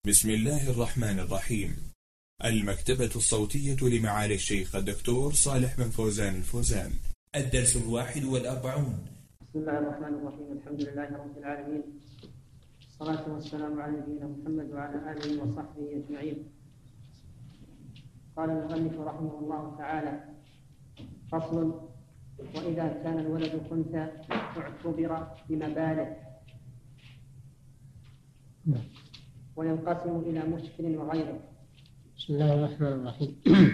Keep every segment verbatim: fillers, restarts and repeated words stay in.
بسم الله الرحمن الرحيم. المكتبة الصوتية لمعالي الشيخ الدكتور صالح بن فوزان الفوزان. الدرس الواحد والأربعون. بسم الله الرحمن الرحيم. الحمد لله رب العالمين، الصلاة والسلام على نبينا محمد وعلى آله وصحبه أجمعين. قال المؤلف رحمه الله تعالى: فصل: وإذا كان الولد خنثى اعتبر بمبالغ، وينقسم إلى مشكل وغيره. بسم الله الرحمن الرحيم.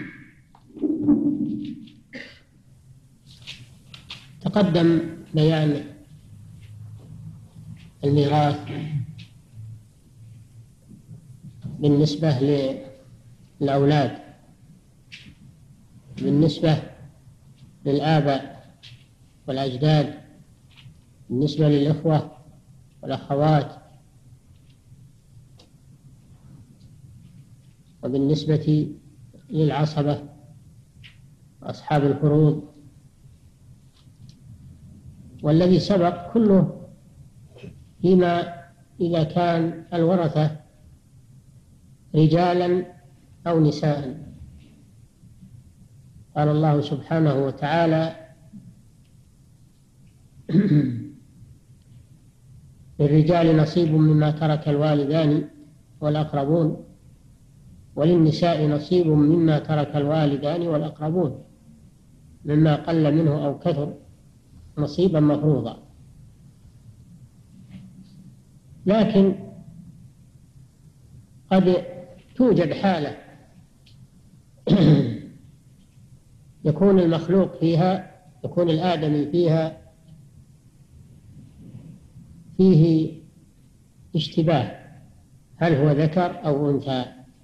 تقدم بيان الميراث بالنسبة للأولاد، بالنسبة للآباء والأجداد، بالنسبة للإخوة والأخوات، وبالنسبة للعصبة أصحاب الفروض. والذي سبق كله فيما إذا كان الورثة رجالا أو نساء. قال الله سبحانه وتعالى: للرجال نصيب مما ترك الوالدان والأقربون، وللنساء نصيب مما ترك الوالدان والأقربون مما قل منه أو كثر نصيبا مفروضا. لكن قد توجد حالة يكون المخلوق فيها، يكون الآدمي فيها فيه اشتباه، هل هو ذكر أو أنثى؟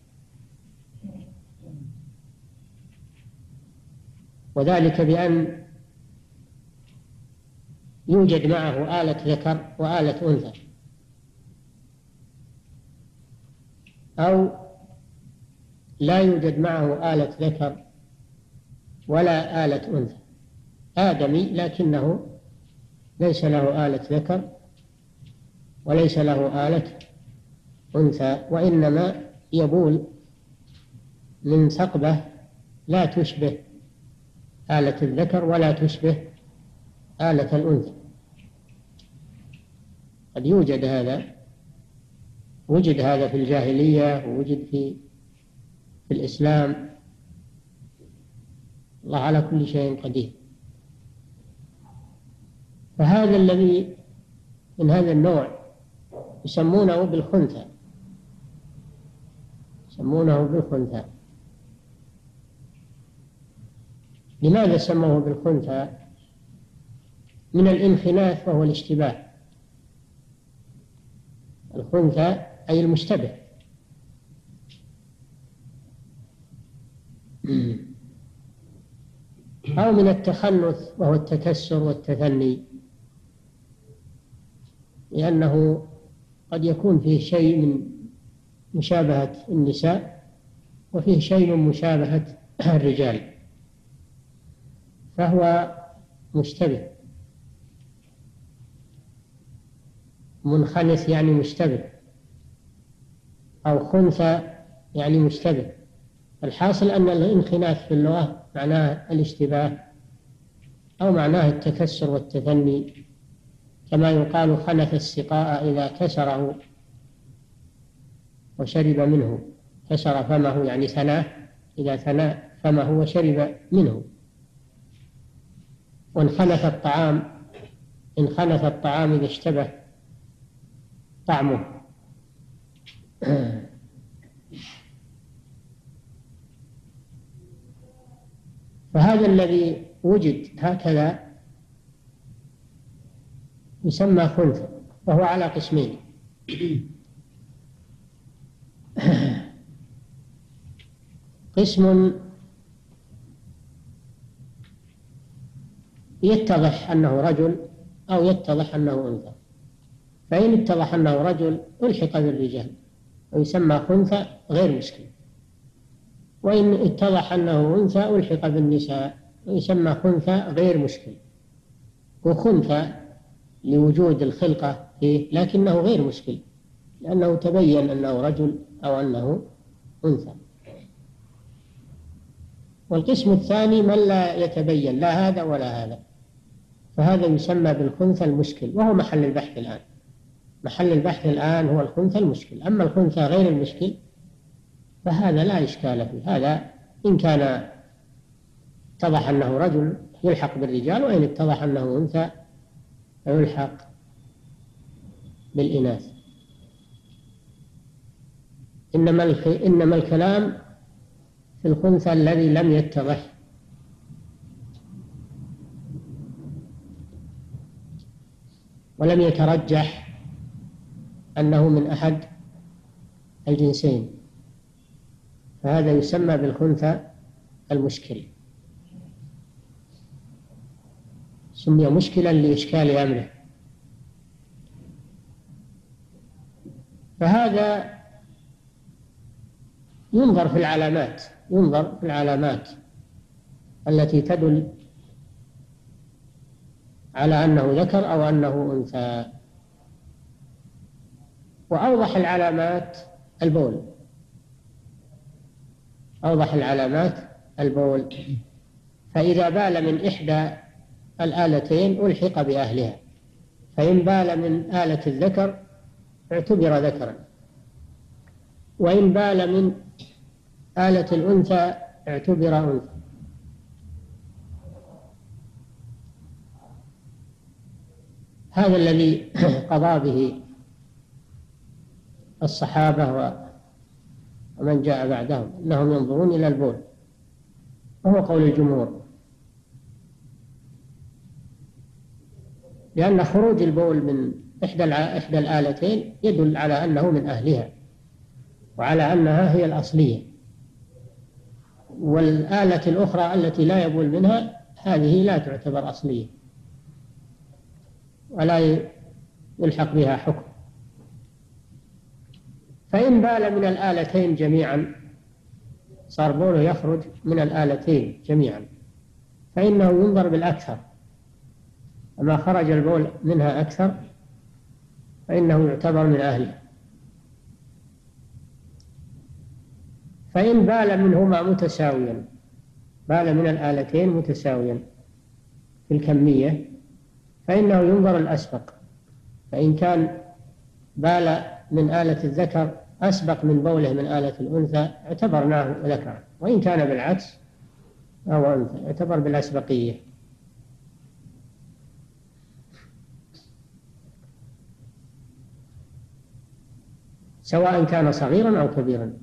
وذلك بأن يوجد معه آلة ذكر وآلة أنثى، أو لا يوجد معه آلة ذكر ولا آلة أنثى، آدمي لكنه ليس له آلة ذكر وليس له آلة أنثى، وإنما يبول من ثقبة لا تشبه آلة الذكر ولا تشبه آلة الأنثى. قد يوجد هذا، وجد هذا في الجاهلية ووجد في في الإسلام. الله على كل شيء قدير. فهذا الذي من هذا النوع يسمونه بالخنثى، يسمونه بالخنثى. لماذا سموه بالخنثى؟ من الانخناث وهو الاشتباه. الخنثى أي المشتبه. أو من التخنث وهو التكسر والتثني، لأنه قد يكون فيه شيء من مشابهة النساء وفيه شيء من مشابهة الرجال، فهو مشتبه. منخنث يعني مشتبه، أو خنثى يعني مشتبه. الحاصل أن الانخناث في اللغة معناه الاشتباه أو معناه التكسر والتثني، كما يقال خنث السقاء إذا كسره وشرب منه. كسر فمه يعني ثناه، إذا ثنى فمه وشرب منه. وانخنث الطعام، انخنث الطعام إذا اشتبه طعمه. فهذا الذي وجد هكذا يسمى خنثى، وهو على قسمين: قسم يتضح أنه رجل أو يتضح أنه أنثى، فإن اتضح أنه رجل ألحق بالرجال ويسمى خنثى غير مسكين، وإن اتضح أنه أنثى ألحق بالنساء ويسمى خنثى غير مسكين. وخنثى لوجود الخلقة فيه لكنه غير مشكل، لأنه تبين أنه رجل أو أنه أنثى. والقسم الثاني من لا يتبين لا هذا ولا هذا، فهذا يسمى بالخنثى المشكل، وهو محل البحث الآن. محل البحث الآن هو الخنثى المشكل. أما الخنثى غير المشكل فهذا لا إشكال فيه، هذا إن كان اتضح أنه رجل يلحق بالرجال، وإن اتضح أنه أنثى يلحق بالإناث. إنما إنما الكلام في الخنثى الذي لم يتضح، ولم يترجح أنه من أحد الجنسين، فهذا يسمى بالخنثى المشكل. سمي مشكلا لإشكال أمره. فهذا ينظر في العلامات، ينظر في العلامات التي تدل على أنه ذكر أو أنه أنثى. وأوضح العلامات البول، أوضح العلامات البول. فإذا بال من إحدى الآلتين ألحق بأهلها، فإن بال من آلة الذكر اعتبر ذكرا، وإن بال من آلة الأنثى اعتبر أنثى. هذا الذي قضى به الصحابة ومن جاء بعدهم، أنهم ينظرون إلى البول، وهو قول الجمهور، لأن خروج البول من إحدى إحدى الآلتين يدل على أنه من أهلها، وعلى أنها هي الأصلية. والآلة الأخرى التي لا يبول منها هذه لا تعتبر أصلية ولا يلحق بها حكم. فإن بال من الآلتين جميعا، صار بوله يخرج من الآلتين جميعا، فإنه ينظر بالأكثر. أما خرج البول منها أكثر فإنه يعتبر من أهله. فإن بال منهما متساويا، بال من الآلتين متساويا في الكمية، فإنه ينظر الأسبق. فإن كان بال من آلة الذكر أسبق من بوله من آلة الأنثى اعتبرناه ذكرا، وإن كان بالعكس فهو أنثى، اعتبر بالأسبقية. سواء كان صغيرا أو كبيرا.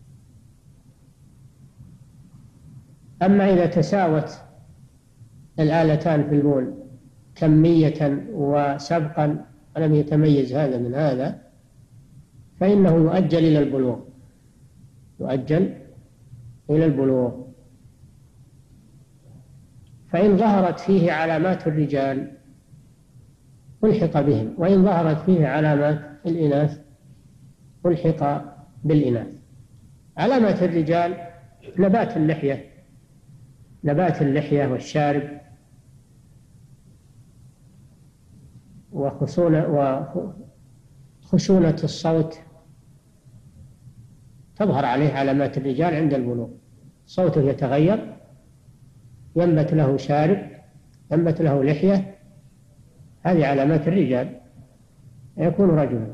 أما إذا تساوت الآلتان في البول كمية وسبقا ولم يتميز هذا من هذا، فإنه يؤجل إلى البلوغ، يؤجل إلى البلوغ. فإن ظهرت فيه علامات الرجال ألحق بهم، وإن ظهرت فيه علامات الإناث ألحق بالإناث. علامات الرجال نبات اللحية، نبات اللحية والشارب، وخشونة وخشونة الصوت، تظهر عليه علامات الرجال عند البلوغ. صوته يتغير، ينبت له شارب، ينبت له لحية، هذه علامات الرجال، يكون رجلا.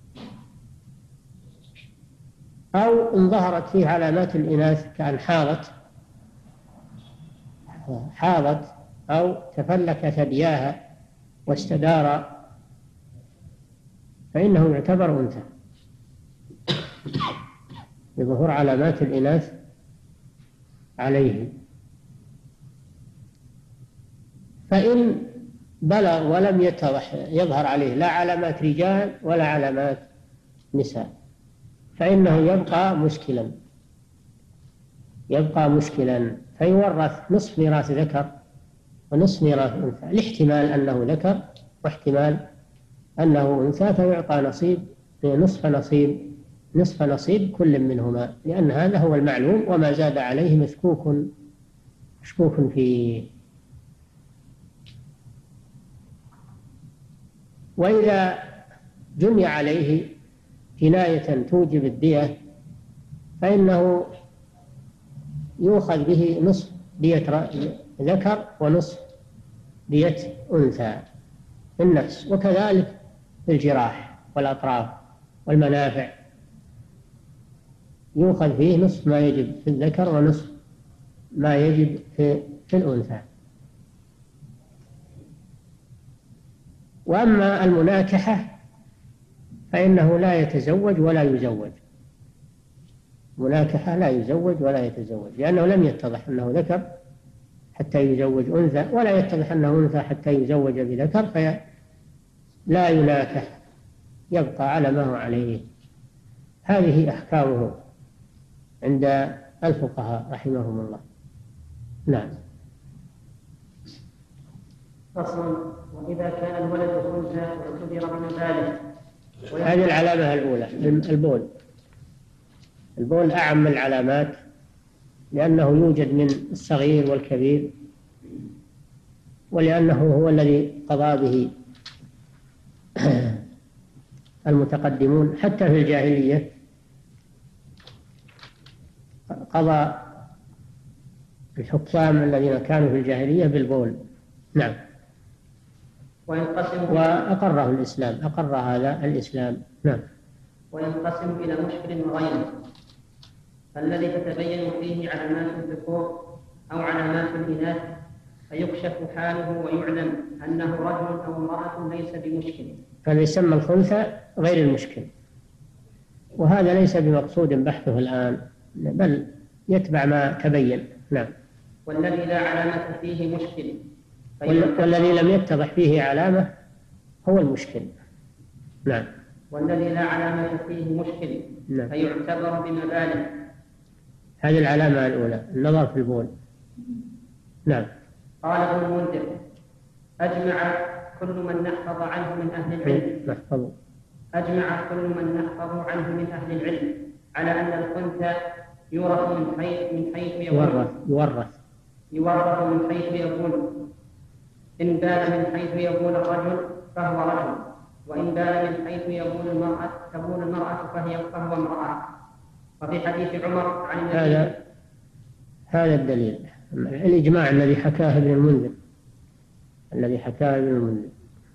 أو إن ظهرت فيه علامات الإناث كأن حاضت حاضت أو تفلك ثدياها واستدار، فإنه يعتبر أنثى بظهور علامات الإناث عليه. فإن بلغ ولم يتضح يظهر عليه لا علامات رجال ولا علامات نساء، فإنه يبقى مشكلا، يبقى مشكلا فيورث نصف ميراث ذكر ونصف ميراث أنثى، لاحتمال أنه ذكر واحتمال أنه أنثى، فيعطى نصيب نصف نصيب نصف نصيب كل منهما، لأن هذا هو المعلوم، وما زاد عليه مشكوك مشكوك فيه. وإذا جمع عليه كناية توجب الدية فإنه يؤخذ به نصف دية ذكر ونصف دية أنثى في النفس، وكذلك في الجراح والأطراف والمنافع يؤخذ فيه نصف ما يجب في الذكر ونصف ما يجب في, في الأنثى. وأما المناكحة فإنه لا يتزوج ولا يزوج، مناكحة لا يزوج ولا يتزوج، لأنه لم يتضح أنه ذكر حتى يزوج أنثى، ولا يتضح أنه أنثى حتى يزوج بذكر، فلا يناكح، يبقى على ما هو عليه. هذه أحكامه عند الفقهاء رحمهم الله. نعم. فصل. وإذا كان الولد أنثى واعتبر بمبالغ. هذه العلامة الأولى، البول. البول أعم العلامات، لأنه يوجد من الصغير والكبير، ولأنه هو الذي قضى به المتقدمون حتى في الجاهلية، قضى الحكام الذين كانوا في الجاهلية بالبول. نعم. وينقسم وأقره الإسلام، أقر هذا الإسلام. نعم. وينقسم إلى مشكل وغيره، الذي تتبين فيه علامات الذكور أو علامات الإناث، فيكشف حاله ويعلم أنه رجل أو امرأة ليس بمشكل. هذا يسمى الخنثى غير المشكل، وهذا ليس بمقصود بحثه الآن، بل يتبع ما تبين. نعم. والذي لا علامة فيه مشكل، والذي لم يتضح فيه علامة هو المشكل. نعم. والذي لا علامة فيه مشكل نعم. فيعتبر بمبالغ. هذه العلامة الأولى، النظر في البول. نعم. قال ابن المنذر: أجمع كل من نحفظ عنه من أهل العلم نحفظ أجمع كل من نحفظ عنه من أهل العلم على أن الخنثى يورث من حيث من حيث يورث يورث يورث من حيث يقول. إن بال من حيث يقول الرجل فهو رجل، وإن بال من حيث يقول المرأة تقول المرأة فهي فهو امرأة. وفي حديث عمر عن النبي هذا هذا الدليل، الإجماع الذي حكاه ابن المنذر الذي حكاه ابن المنذر.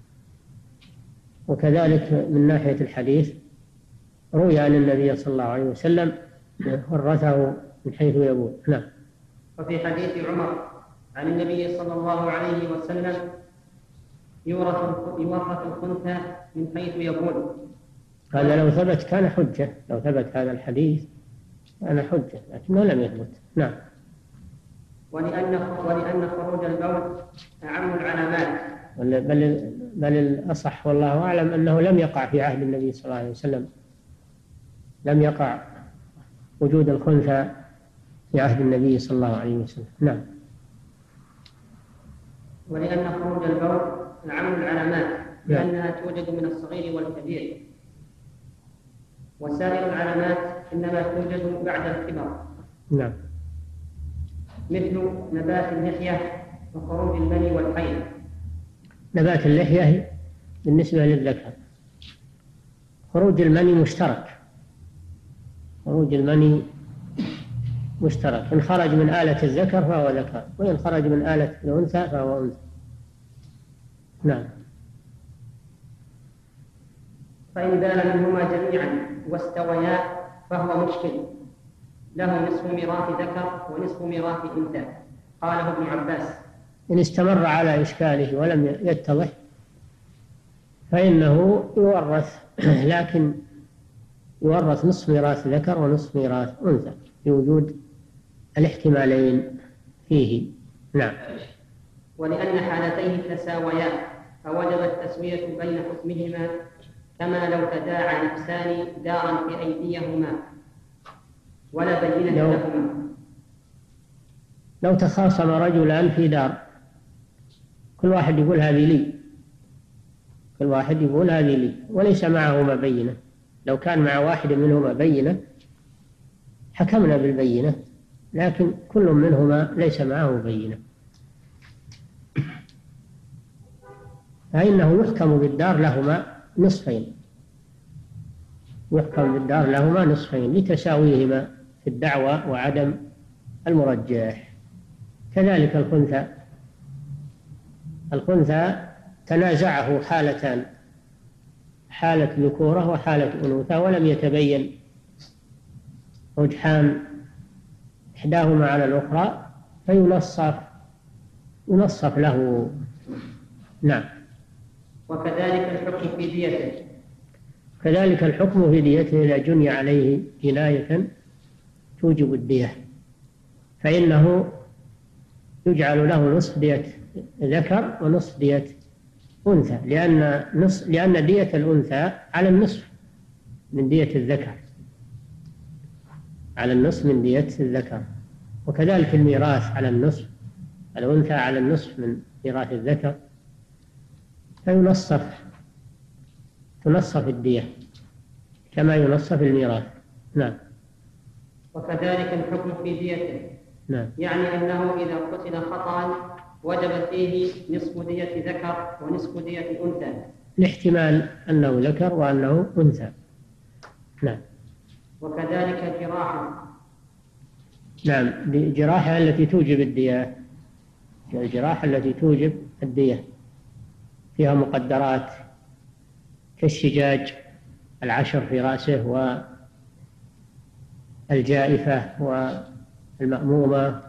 وكذلك من ناحية الحديث روي أن النبي صلى الله عليه وسلم ورثه من حيث يقول. نعم. وفي حديث عمر عن النبي صلى الله عليه وسلم يورث يورث الخنثى من حيث يقول. هذا لو ثبت كان حجة، لو ثبت هذا الحديث كان حجة، لكنه لم يثبت. نعم. ولأن ولأن خروج البول أعم العلامات. بل بل الأصح والله أعلم أنه لم يقع في عهد النبي صلى الله عليه وسلم، لم يقع وجود الخنثى في عهد النبي صلى الله عليه وسلم. نعم. ولأن خروج البول أعم العلامات، لأنها توجد من الصغير والكبير، وسائر العلامات إنما توجد بعد الكبر. نعم. مثل نبات اللحية وخروج المني والحيض. نبات اللحية بالنسبة للذكر، خروج المني مشترك، خروج المني مشترك، إن خرج من آلة الذكر فهو ذكر، وإن خرج من آلة الأنثى فهو أنثى. نعم. فإن بال منهما جميعا واستويا فهو مشكل، له نصف ميراث ذكر ونصف ميراث أنثى. قاله ابن عباس: إن استمر على إشكاله ولم يتضح فإنه يورث، لكن يورث نصف ميراث ذكر ونصف ميراث أنثى بوجود الاحتمالين فيه. نعم. ولأن حالتيه تساويا فوجب التسوية بين حكمهما، كما لو تداعى نفسان دارا في أيديهما ولا بينة لهما. لو تخاصم رجلان في دار، كل واحد يقول هذه لي، كل واحد يقول هذه لي وليس معهما بينة، لو كان مع واحد منهما بينة حكمنا بالبينة، لكن كل منهما ليس معه بينة، فإنه يحكم بالدار لهما نصفين، يحكم بالدار لهما نصفين لتساويهما في الدعوى وعدم المرجح. كذلك الخنثى، الخنثى تنازعه حالتان، حالة ذكورة وحالة أنوثة، ولم يتبين رجحان إحداهما على الأخرى فينصف ينصف له. نعم. وكذلك الحكم في ديته، كذلك الحكم في ديته إذا جني عليه جناية توجب الدية فإنه يجعل له نصف دية ذكر ونصف دية أنثى، لأن نصف لأن دية الأنثى على النصف من دية الذكر، على النصف من دية الذكر. وكذلك الميراث على النصف، الأنثى على النصف من ميراث الذكر، فينصف تنصف الدية كما ينصف الميراث. نعم. وكذلك الحكم في ديته، نعم. يعني أنه إذا قتل خطأ وجب فيه نصف دية ذكر ونصف دية أنثى، لاحتمال أنه ذكر وأنه أنثى. نعم. وكذلك جراحة، نعم، الجراحة التي توجب الدية، الجراحة التي توجب الدية فيها مقدرات كالشجاج العشر في رأسه والجائفة والمأمومة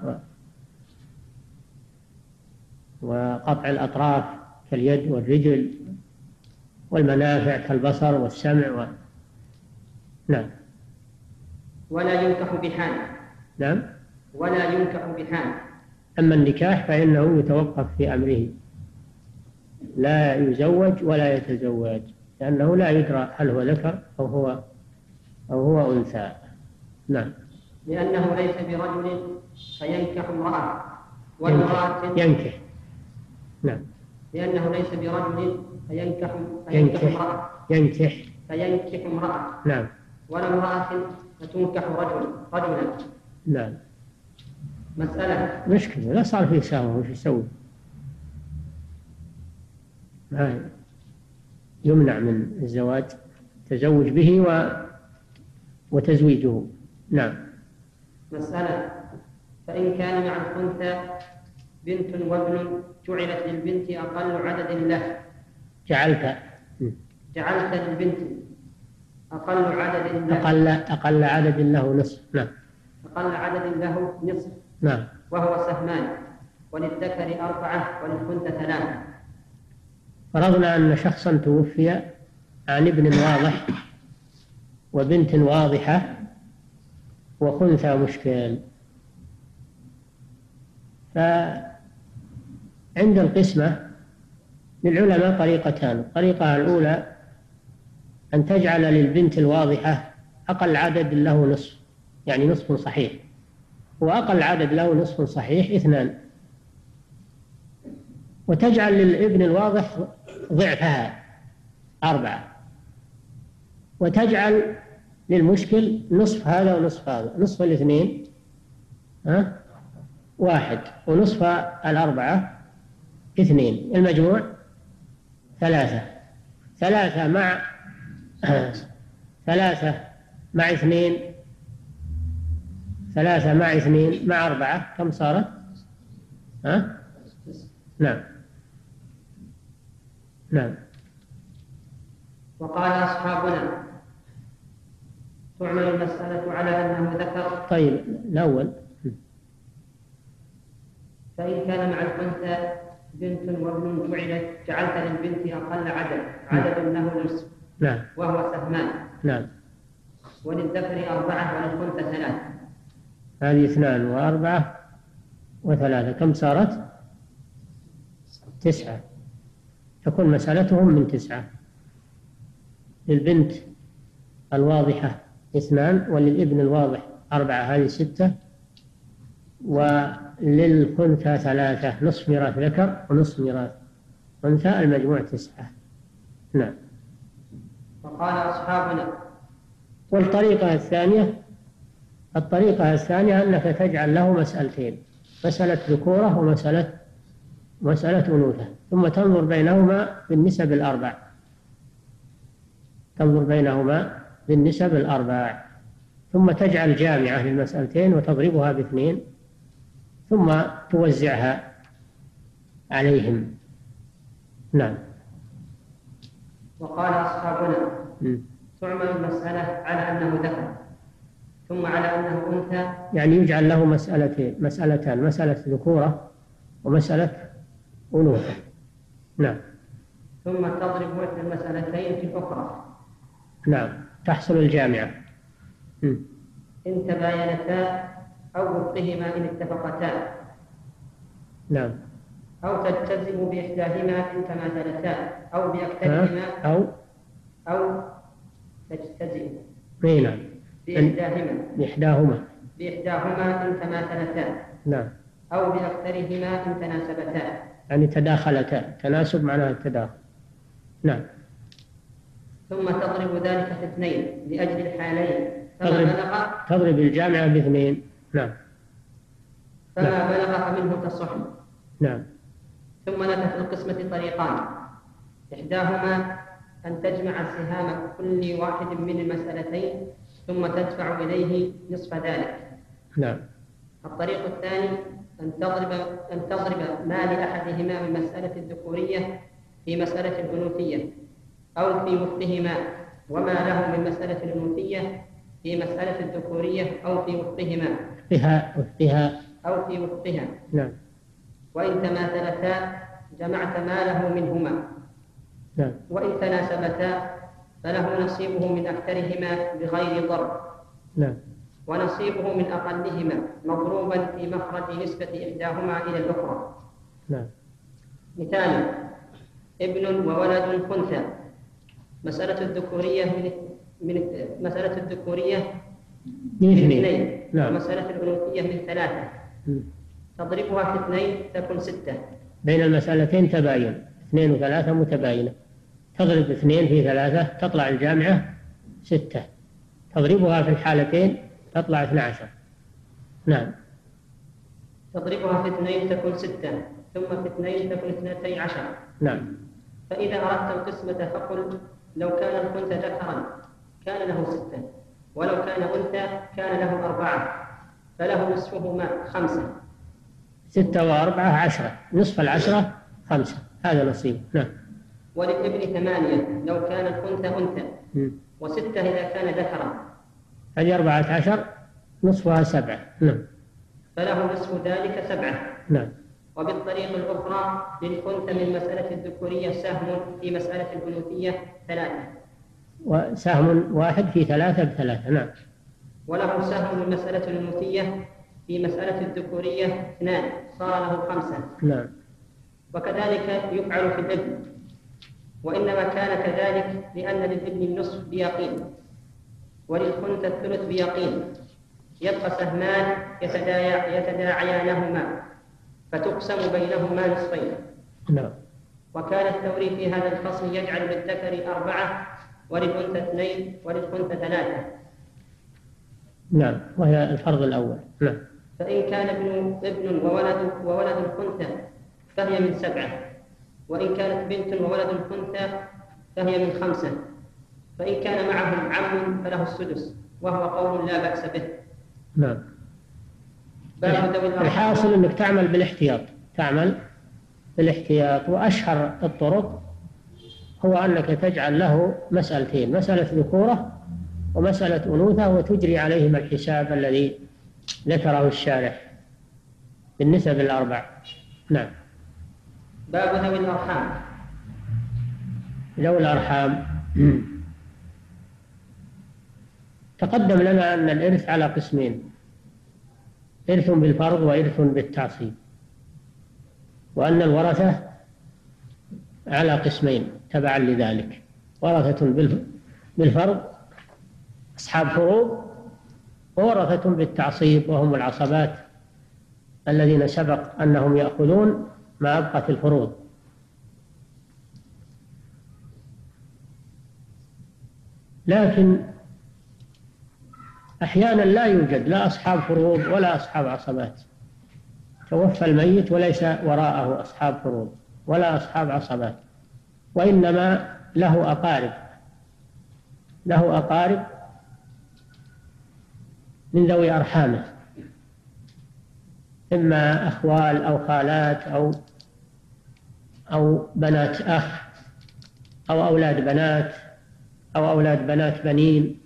وقطع الأطراف كاليد والرجل والمنافع كالبصر والسمع و... نعم. ولا ينكح بحال. نعم. ولا ينكح بحال. أما النكاح فإنه يتوقف في أمره، لا يزوج ولا يتزوج، لأنه لا يدرى هل هو ذكر أو هو أو هو أنثى. نعم. لأنه ليس برجل فينكح امرأة والمرأة ينكح. نعم. لأنه ليس برجل فينكح ينكح امرأة ينكح فينكح امرأة. نعم. ولا امرأة فتنكح رجل رجلا. نعم. مسألة مشكلة، لا صار فيه سهو، وش يسوي؟ ما يمنع من الزواج، تزوج به و... وتزويجه. نعم. مسألة فإن كان مع الخنثى بنت وابن جعلت للبنت أقل عدد له. جعلت جعلت للبنت أقل عدد له. أقل أقل عدد له نصف. نعم. أقل عدد له نصف. نعم. وهو سهمان، وللذكر أربعة وللأنثى ثلاثة. فرضنا أن شخصا توفي عن ابن واضح وبنت واضحة وخنثى مشكل، فعند القسمة للعلماء طريقتان. الطريقة الأولى أن تجعل للبنت الواضحة أقل عدد له نصف، يعني نصف صحيح، وأقل عدد له نصف صحيح اثنان، وتجعل للابن الواضح ضعفها أربعة، وتجعل للمشكل نصف هذا ونصف هذا، نصف الاثنين ها واحد، ونصف الأربعة اثنين، المجموع ثلاثة. ثلاثة مع ثلاثة مع اثنين، ثلاثة مع اثنين مع أربعة كم صارت؟ ها؟ نعم. نعم. وقال أصحابنا تعمل المسألة على أنه ذكر. طيب الأول فإن كان مع الأنثى بنت وابن جعلت جعلت للبنت أقل عدد عدد له نصف. نعم. وهو سهمان. نعم. وللذكر أربعة وللأنثى ثلاثة. هذه اثنان وأربعة وثلاثة كم صارت؟ تسعة. تكون مسألتهم من تسعة. للبنت الواضحة اثنان، وللابن الواضح أربعة، هذه ستة، وللخنثى ثلاثة، نصف ميراث ذكر ونصف ميراث أنثى، المجموع تسعة. نعم. وقال أصحابنا والطريقة الثانية الطريقة الثانية أنك تجعل له مسألتين، مسألة ذكورة ومسألة مسألة أنوثة، ثم تنظر بينهما بالنسب الأربع، تنظر بينهما بالنسب الأربع، ثم تجعل جامعة للمسألتين وتضربها باثنين ثم توزعها عليهم. نعم. وقال أصحابنا م. تعمل المسألة على أنه ذكر ثم على أنه أنثى، يعني يجعل له مسألتين مسألتان، مسألة ذكورة ومسألة أنوثة. نعم. ثم تضرب إحدى المسألتين في الأخرى. نعم، تحصل الجامعة. م. إن تباينتا أو وفقهما إن اتفقتا. نعم. أو تلتزم بإحداهما إن تماثلتا أو بأكثرهما أو أو تجتزئ نعم بإحداهما بإحداهما بإحداهما إن تماثلتا. نعم. أو بأكثرهما إن تناسبتا. يعني تداخلتا، تناسب معناه التداخل. نعم. ثم تضرب ذلك في اثنين لأجل الحالين، فما تضرب, بلغ تضرب الجامعة باثنين. نعم. فما نعم. بلغ فمنه تصح. نعم. ثم لك في القسمة طريقان، إحداهما أن تجمع سهام كل واحد من المسألتين ثم تدفع إليه نصف ذلك. نعم. الطريق الثاني أن تضرب أن تضرب ما لأحدهما من مسألة الذكورية في مسألة الأنوثية أو في وفقهما، وما له من مسألة الأنوثية في مسألة الذكورية أو في وفقهما وفقها وفقها أو في وفقها. نعم. وإن تماثلتا جمعت ما له منهما. نعم. وإن تناسبتا فله نصيبه من أكثرهما بغير ضرب. نعم. ونصيبه من أقلهما مضروبا في مخرج نسبة إحداهما إلى الأخرى. نعم. مثال: ابن وولد خنثى. مسألة الذكورية من من مسألة الذكورية من اثنين. اثنين. نعم. ومسألة الأنوثية من ثلاثة. م. تضربها في اثنين تكون ستة. بين المسألتين تباين، اثنين وثلاثة متباينة. تضرب اثنين في ثلاثة تطلع الجامعة ستة. تضربها في الحالتين تطلع اثنى عشر. نعم. تضربها في اثنين تكون ستة، ثم في اثنين تكون اثنتي عشر. نعم. فإذا أردت القسمة فقل لو كان الأنثى ذكرا كان له ستة، ولو كان أنثى كان له أربعة، فله نصفهما خمسة. ستة وأربعة عشرة، نصف العشرة خمسة، هذا نصيب. نعم. وللابن ثمانية لو كان الأنثى أنثى، م. وستة إذا كان ذكرا. هذه أربعة عشر نصفها سبعة. نعم. فله نصف ذلك سبعة. نعم. وبالطريق الأخرى للأنثى من مسألة الذكورية سهم في مسألة الأنوثية ثلاثة. وسهم واحد في ثلاثة بثلاثة. نعم. وله سهم من مسألة الأنوثية في مسألة الذكورية اثنان، صار له خمسة. نعم. وكذلك يفعل في الابن، وإنما كان كذلك لأن للابن النصف بيقين وللأنثى الثلث بيقين، يبقى سهمان يتداعي يتداعيانهما فتقسم بينهما نصفين. نعم. وكان الثوري في هذا الفصل يجعل للذكر أربعة وللأنثى اثنين وللأنثى ثلاثة. نعم، وهي الفرض الأول. نعم. فإن كان ابن ابن وولد وولد الأنثى فهي من سبعة، وإن كانت بنت وولد الأنثى فهي من خمسة، فإن كان معهم عم فله السدس، وهو قول لا بأس به. نعم. باب ذوي الأرحام. الحاصل أنك تعمل بالاحتياط، تعمل بالاحتياط. وأشهر الطرق هو أنك تجعل له مسألتين، مسألة ذكورة ومسألة أنوثة، وتجري عليهما الحساب الذي ذكره الشارح بالنسب الأربع. نعم. باب ذوي الأرحام. ذوي الأرحام تقدم لنا أن الإرث على قسمين: إرث بالفرض وإرث بالتعصيب، وأن الورثة على قسمين تبعا لذلك: ورثة بالفرض أصحاب فروض، وورثة بالتعصيب وهم العصبات الذين سبق أنهم يأخذون ما أبقت الفروض. لكن أحيانا لا يوجد لا أصحاب فروض ولا أصحاب عصبات، توفى الميت وليس وراءه أصحاب فروض ولا أصحاب عصبات، وإنما له أقارب له أقارب من ذوي أرحامه، إما أخوال أو خالات أو أو بنات أخ أو أولاد بنات أو أولاد بنات بنين.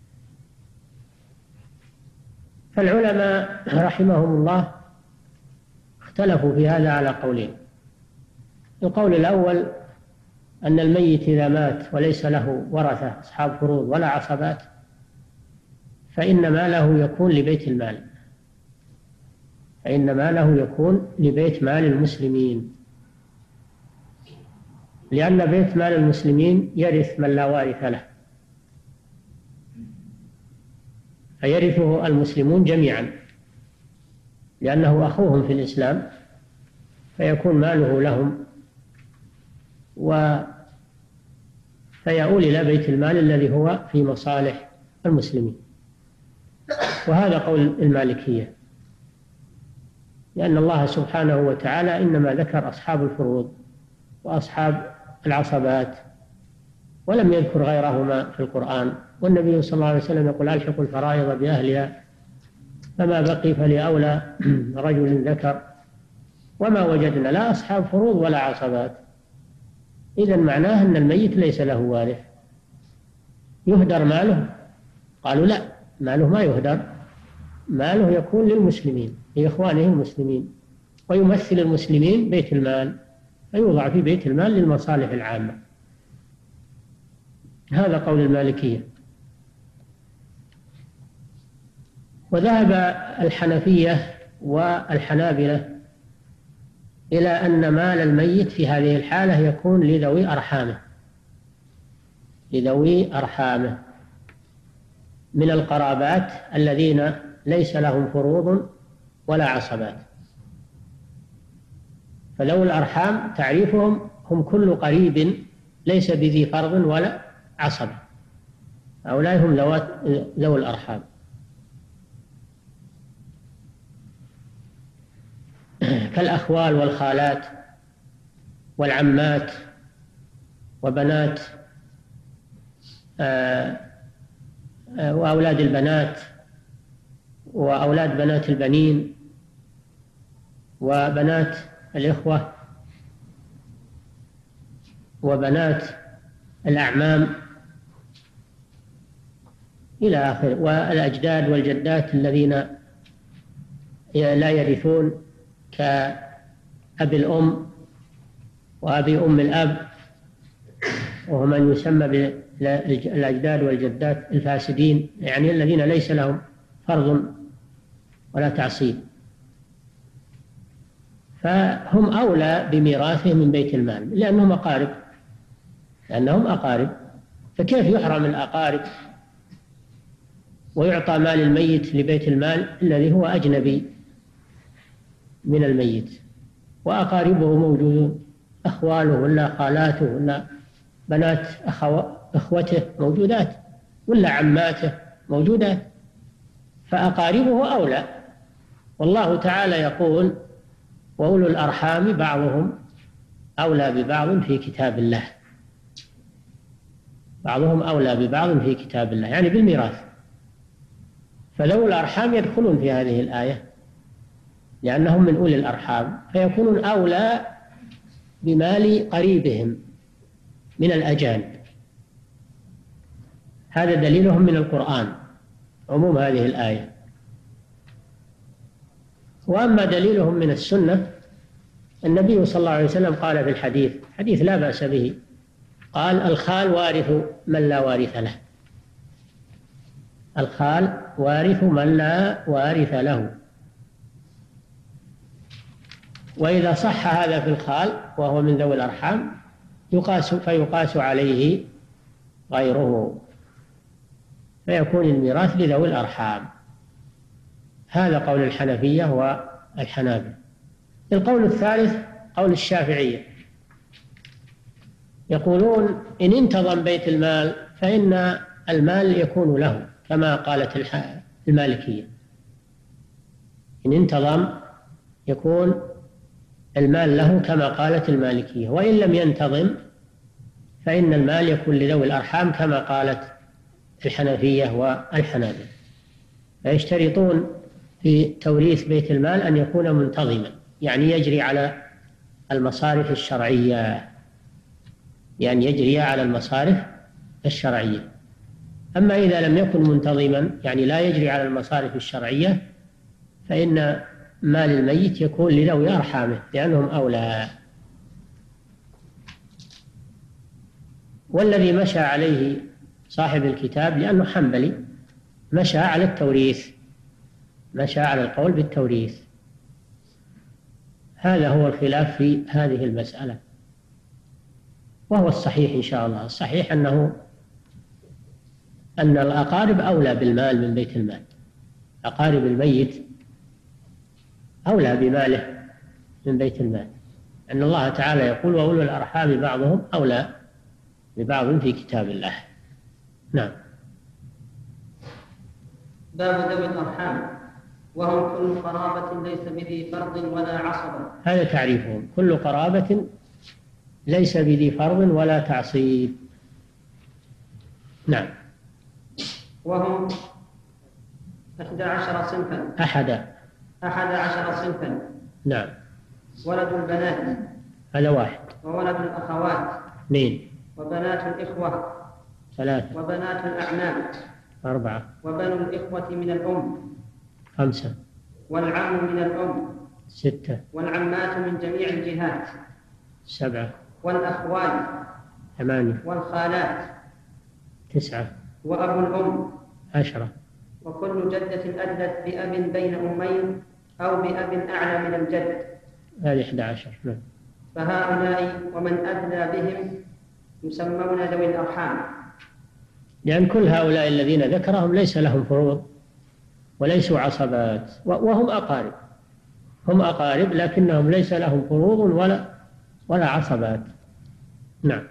فالعلماء رحمهم الله اختلفوا في هذا على قولين. القول الأول أن الميت إذا مات وليس له ورثة أصحاب فروض ولا عصبات فإن ماله يكون لبيت المال، فإن ماله يكون لبيت مال المسلمين، لأن بيت مال المسلمين يرث من لا وارث له، فيرثه المسلمون جميعا لأنه أخوهم في الإسلام، فيكون ماله لهم و فيؤول إلى بيت المال الذي هو في مصالح المسلمين. وهذا قول المالكية، لأن الله سبحانه وتعالى إنما ذكر أصحاب الفروض وأصحاب العصبات ولم يذكر غيرهما في القرآن. والنبي صلى الله عليه وسلم يقول: ألحقوا الفرائض بأهلها فما بقي فلأولى رجل ذكر، وما وجدنا لا أصحاب فروض ولا عصبات. إذن معناه أن الميت ليس له وارث. يهدر ماله؟ قالوا لا، ماله ما يهدر، ماله يكون للمسلمين لإخوانه المسلمين، ويمثل المسلمين بيت المال، فيوضع في بيت المال للمصالح العامة. هذا قول المالكية. وذهب الحنفية والحنابلة إلى أن مال الميت في هذه الحالة يكون لذوي أرحامه، لذوي أرحامه من القرابات الذين ليس لهم فروض ولا عصبات. فذوي الأرحام تعريفهم هم كل قريب ليس بذي فرض ولا عصبة، هؤلاء هم ذوي الأرحام. كالأخوال والخالات والعمات وبنات وأولاد البنات وأولاد بنات البنين وبنات الإخوة وبنات الأعمام إلى آخره، والأجداد والجدات الذين لا يرثون كأبي الأم وأبي أم الأب، وهو من يسمى بالأجداد والجدات الفاسدين، يعني الذين ليس لهم فرض ولا تعصيب، فهم أولى بميراثهم من بيت المال لأنهم أقارب، لأنهم أقارب. فكيف يحرم الأقارب ويعطى مال الميت لبيت المال الذي هو أجنبي من الميت وأقاربه موجودون، أخواله ولا خالاته ولا بنات أخوته موجودات ولا عماته موجودات، فأقاربه أولى. والله تعالى يقول: وأولو الأرحام بعضهم أولى ببعض في كتاب الله، بعضهم أولى ببعض في كتاب الله، يعني بالميراث. فذوي الأرحام يدخلون في هذه الآية لأنهم من أولي الأرحام، فيكونون أولى بمال قريبهم من الأجانب. هذا دليلهم من القرآن عموم هذه الآية. وأما دليلهم من السنة، النبي صلى الله عليه وسلم قال في الحديث، حديث لا بأس به، قال: الخال وارث من لا وارث له، الخال وارث من لا وارث له. وإذا صح هذا في الخال وهو من ذوي الأرحام يقاس فيقاس عليه غيره، فيكون الميراث لذوي الأرحام. هذا قول الحنفية والحنابلة. القول الثالث قول الشافعية، يقولون: إن انتظم بيت المال فإن المال يكون له كما قالت المالكية، إن انتظم يكون المال له كما قالت المالكية، وإن لم ينتظم فإن المال يكون لذوي الأرحام كما قالت الحنفية والحنابلة. فيشترطون في توريث بيت المال أن يكون منتظما، يعني يجري على المصارف الشرعية، يعني يجري على المصارف الشرعية. أما إذا لم يكن منتظما، يعني لا يجري على المصارف الشرعية، فإن مال الميت يكون لذوي أرحامه لأنهم أولى. والذي مشى عليه صاحب الكتاب لأنه حنبلي مشى على التوريث، مشى على القول بالتوريث. هذا هو الخلاف في هذه المسألة، وهو الصحيح إن شاء الله. الصحيح أنه أن الأقارب أولى بالمال من بيت المال، أقارب الميت أولى بماله من بيت المال، أن الله تعالى يقول وأولو الأرحام بعضهم أولى ببعض في كتاب الله. نعم. باب ذوي الأرحام، وهم كل قرابة ليس بذي فرض ولا عصبة. هذا تعريفهم: كل قرابة ليس بذي فرض ولا تعصيب. نعم. وهم إحدى عشر صنفا. أحد أحد عشر صنفا. نعم. ولد البنات هذا واحد. وولد الأخوات اثنين. وبنات الإخوة ثلاثة. وبنات الأعمام أربعة. وبنو الإخوة من الأم خمسة. والعم من الأم ستة. والعمات من جميع الجهات سبعة. والأخوال ثمانية. والخالات تسعة. وأبو الأم عشرة. وكل جدة أدلت بأب بين أمين أو بأب أعلى من الجد. هذه إحدى عشر. نعم. فهؤلاء ومن أدلى بهم يسمون ذوي الأرحام، لأن كل هؤلاء الذين ذكرهم ليس لهم فروض وليسوا عصبات، وهم أقارب، هم أقارب لكنهم ليس لهم فروض ولا ولا عصبات. نعم.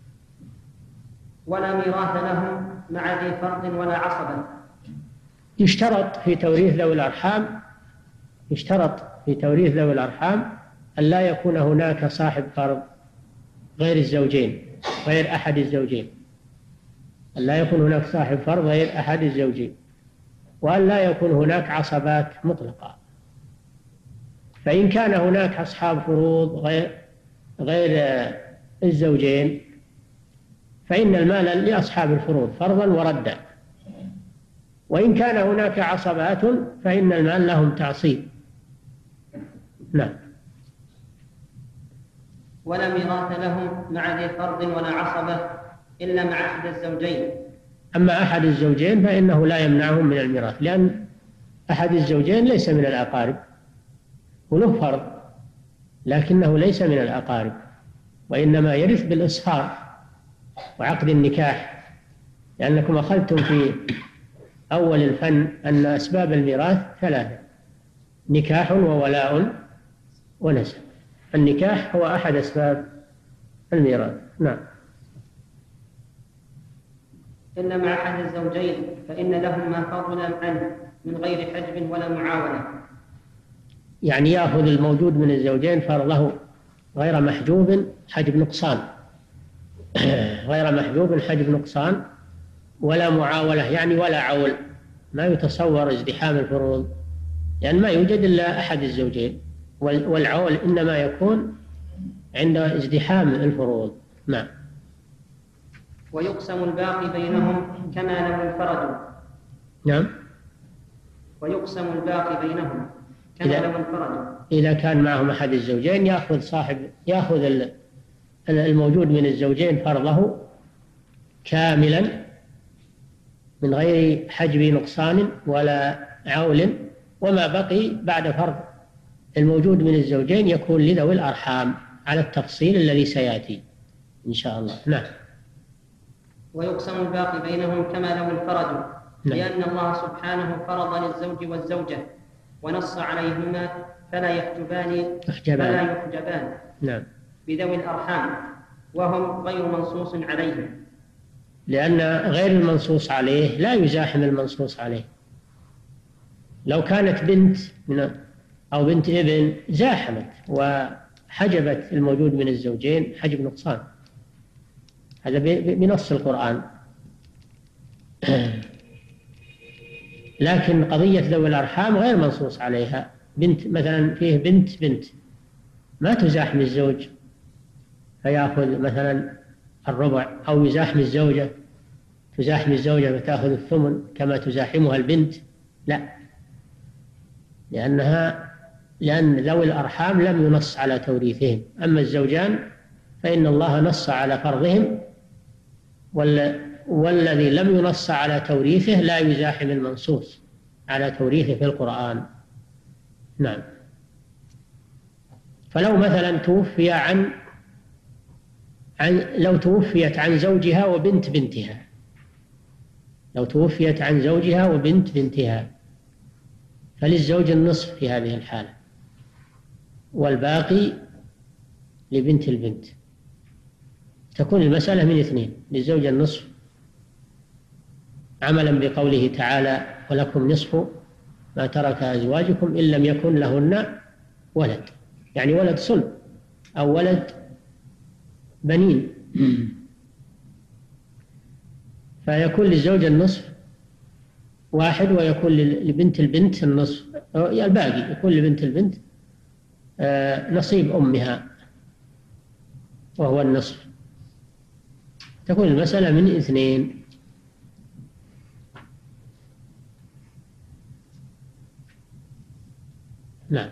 ولا ميراث لهم مع ذي فرض ولا عصبة. يشترط في توريث ذوي الأرحام يشترط في توريث ذوي الأرحام أن لا يكون هناك صاحب فرض غير الزوجين، غير أحد الزوجين، أن لا يكون هناك صاحب فرض غير أحد الزوجين، وأن لا يكون هناك عصبات مطلقة. فإن كان هناك أصحاب فروض غير غير الزوجين فإن المال لأصحاب الفروض فرضا وردا، وإن كان هناك عصبات فإن المال لهم تعصيب. نعم. ولا ميراث لهم مع ذي فرض ولا عصبة إلا مع أحد الزوجين. أما أحد الزوجين فإنه لا يمنعهم من الميراث، لأن أحد الزوجين ليس من الأقارب، وله فرض لكنه ليس من الأقارب، وإنما يرث بالإصهار وعقد النكاح، لأنكم أخذتم في أول الفن أن أسباب الميراث ثلاثة: نكاح وولاء ونسب. النكاح هو أحد أسباب الميراث. نعم. إلا مع أحد الزوجين فإن لهم ما فضل عنه من غير حجب ولا معاونة. يعني يأخذ الموجود من الزوجين فرضه غير محجوب حجب نقصان غير محجوب حجب نقصان ولا معاولة، يعني ولا عول. ما يتصور ازدحام الفروض، لأن ما يوجد إلا أحد الزوجين، والعول إنما يكون عند ازدحام الفروض. نعم. ويقسم الباقي بينهم كما لو انفردوا. نعم. ويقسم الباقي بينهم كما لو انفردوا. إذا كان معهم أحد الزوجين يأخذ صاحب يأخذ الموجود من الزوجين فرضه كاملا من غير حجب نقصان ولا عول، وما بقي بعد فرض الموجود من الزوجين يكون لذوي الأرحام على التفصيل الذي سيأتي إن شاء الله. نعم. ويقسم الباقي بينهم كما لو انفردوا. نعم. لأن الله سبحانه فرض للزوج والزوجة ونص عليهما فلا يحجبان فلا يحجبان نعم. بذوي الأرحام، وهم غير منصوص عليهم، لأن غير المنصوص عليه لا يزاحم المنصوص عليه. لو كانت بنت من أو بنت ابن زاحمت وحجبت الموجود من الزوجين حجب نقصان، هذا بنص القرآن. لكن قضية ذوي الأرحام غير منصوص عليها. بنت مثلا فيه بنت بنت ما تزاحم الزوج فيأخذ مثلا الربع، أو يزاحم الزوجة تزاحم الزوجة فتأخذ الثمن كما تزاحمها البنت، لا، لأنها لأن ذوي الأرحام لم ينص على توريثهم. أما الزوجان فإن الله نص على فرضهم، والذي لم ينص على توريثه لا يزاحم المنصوص على توريثه في القرآن. نعم. فلو مثلا توفي عن عن لو توفيت عن زوجها وبنت بنتها لو توفيت عن زوجها وبنت بنتها فللزوج النصف في هذه الحالة، والباقي لبنت البنت. تكون المسألة من اثنين، للزوج النصف عملا بقوله تعالى ولكم نصف ما ترك أزواجكم إن لم يكن لهن ولد، يعني ولد صلب أو ولد بنين، فيكون للزوج النصف واحد، ويكون لبنت البنت النصف الباقي، يكون لبنت البنت نصيب أمها وهو النصف. تكون المسألة من اثنين. نعم.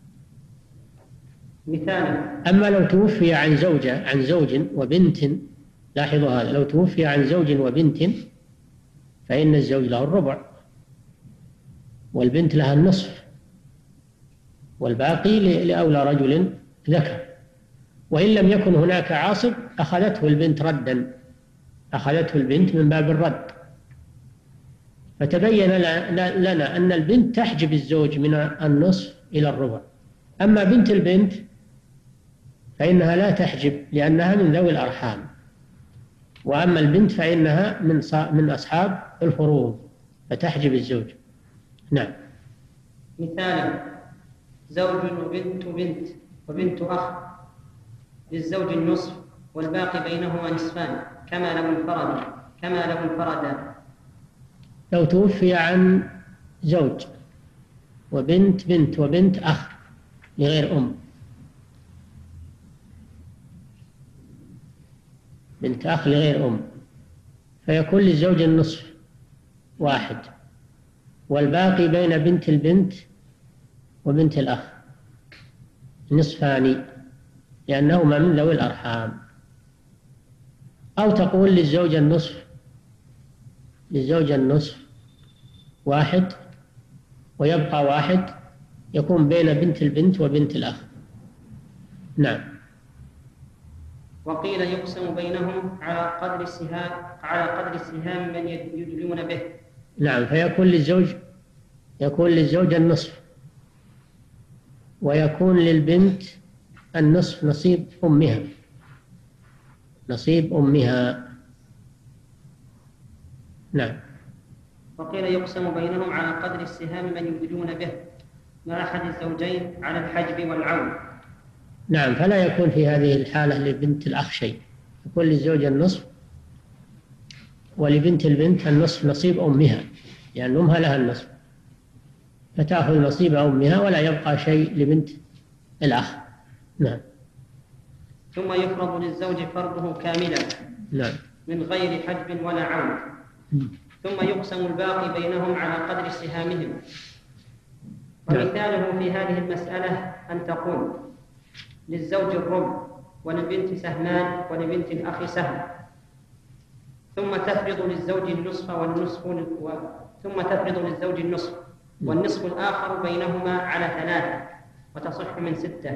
مثال: أما لو توفي عن زوجة عن زوج وبنت، لاحظوا هذا، لو توفي عن زوج وبنت فإن الزوج له الربع والبنت لها النصف، والباقي لأولى رجل ذكر. وإن لم يكن هناك عاصب أخذته البنت ردا، أخذته البنت من باب الرد. فتبين لنا أن البنت تحجب الزوج من النصف إلى الربع. أما بنت البنت فإنها لا تحجب لأنها من ذوي الأرحام، وأما البنت فإنها من من أصحاب الفروض فتحجب الزوج. نعم. مثال: زوج وبنت بنت وبنت أخ، للزوج النصف والباقي بينهما نصفان كما لو انفرد كما لو انفردا. لو توفي عن زوج وبنت بنت وبنت أخ لغير أم، بنت أخ لغير أم، فيكون للزوج النصف واحد، والباقي بين بنت البنت وبنت الأخ نصفان لأنهما من ذوي الأرحام. أو تقول للزوج النصف للزوج النصف واحد ويبقى واحد يكون بين بنت البنت وبنت الأخ. نعم. وقيل يقسم بينهم على قدر السهام على قدر السهام من يدلون به. نعم. فيكون للزوج يكون للزوج النصف، ويكون للبنت النصف نصيب أمها نصيب أمها. نعم. وقيل يقسم بينهم على قدر السهام من يدلون به مع أحد الزوجين على الحجب والعون. نعم. فلا يكون في هذه الحالة لبنت الأخ شيء، يكون للزوج النصف، ولبنت البنت النصف نصيب أمها لأن يعني أمها لها النصف، فتأخذ نصيب أمها ولا يبقى شيء لبنت الأخ. نعم. ثم يفرض للزوج فرضه كاملا. نعم. من غير حجب ولا عون. ثم يقسم الباقي بينهم على قدر سهامهم. ومثاله في هذه المسألة أن تقول للزوج الربع وللبنت سهمان ولبنت الأخ سهم، ثم تفرض للزوج النصف والنصف و... ثم تفرض للزوج النصف والنصف الآخر بينهما على ثلاثة وتصح من ستة.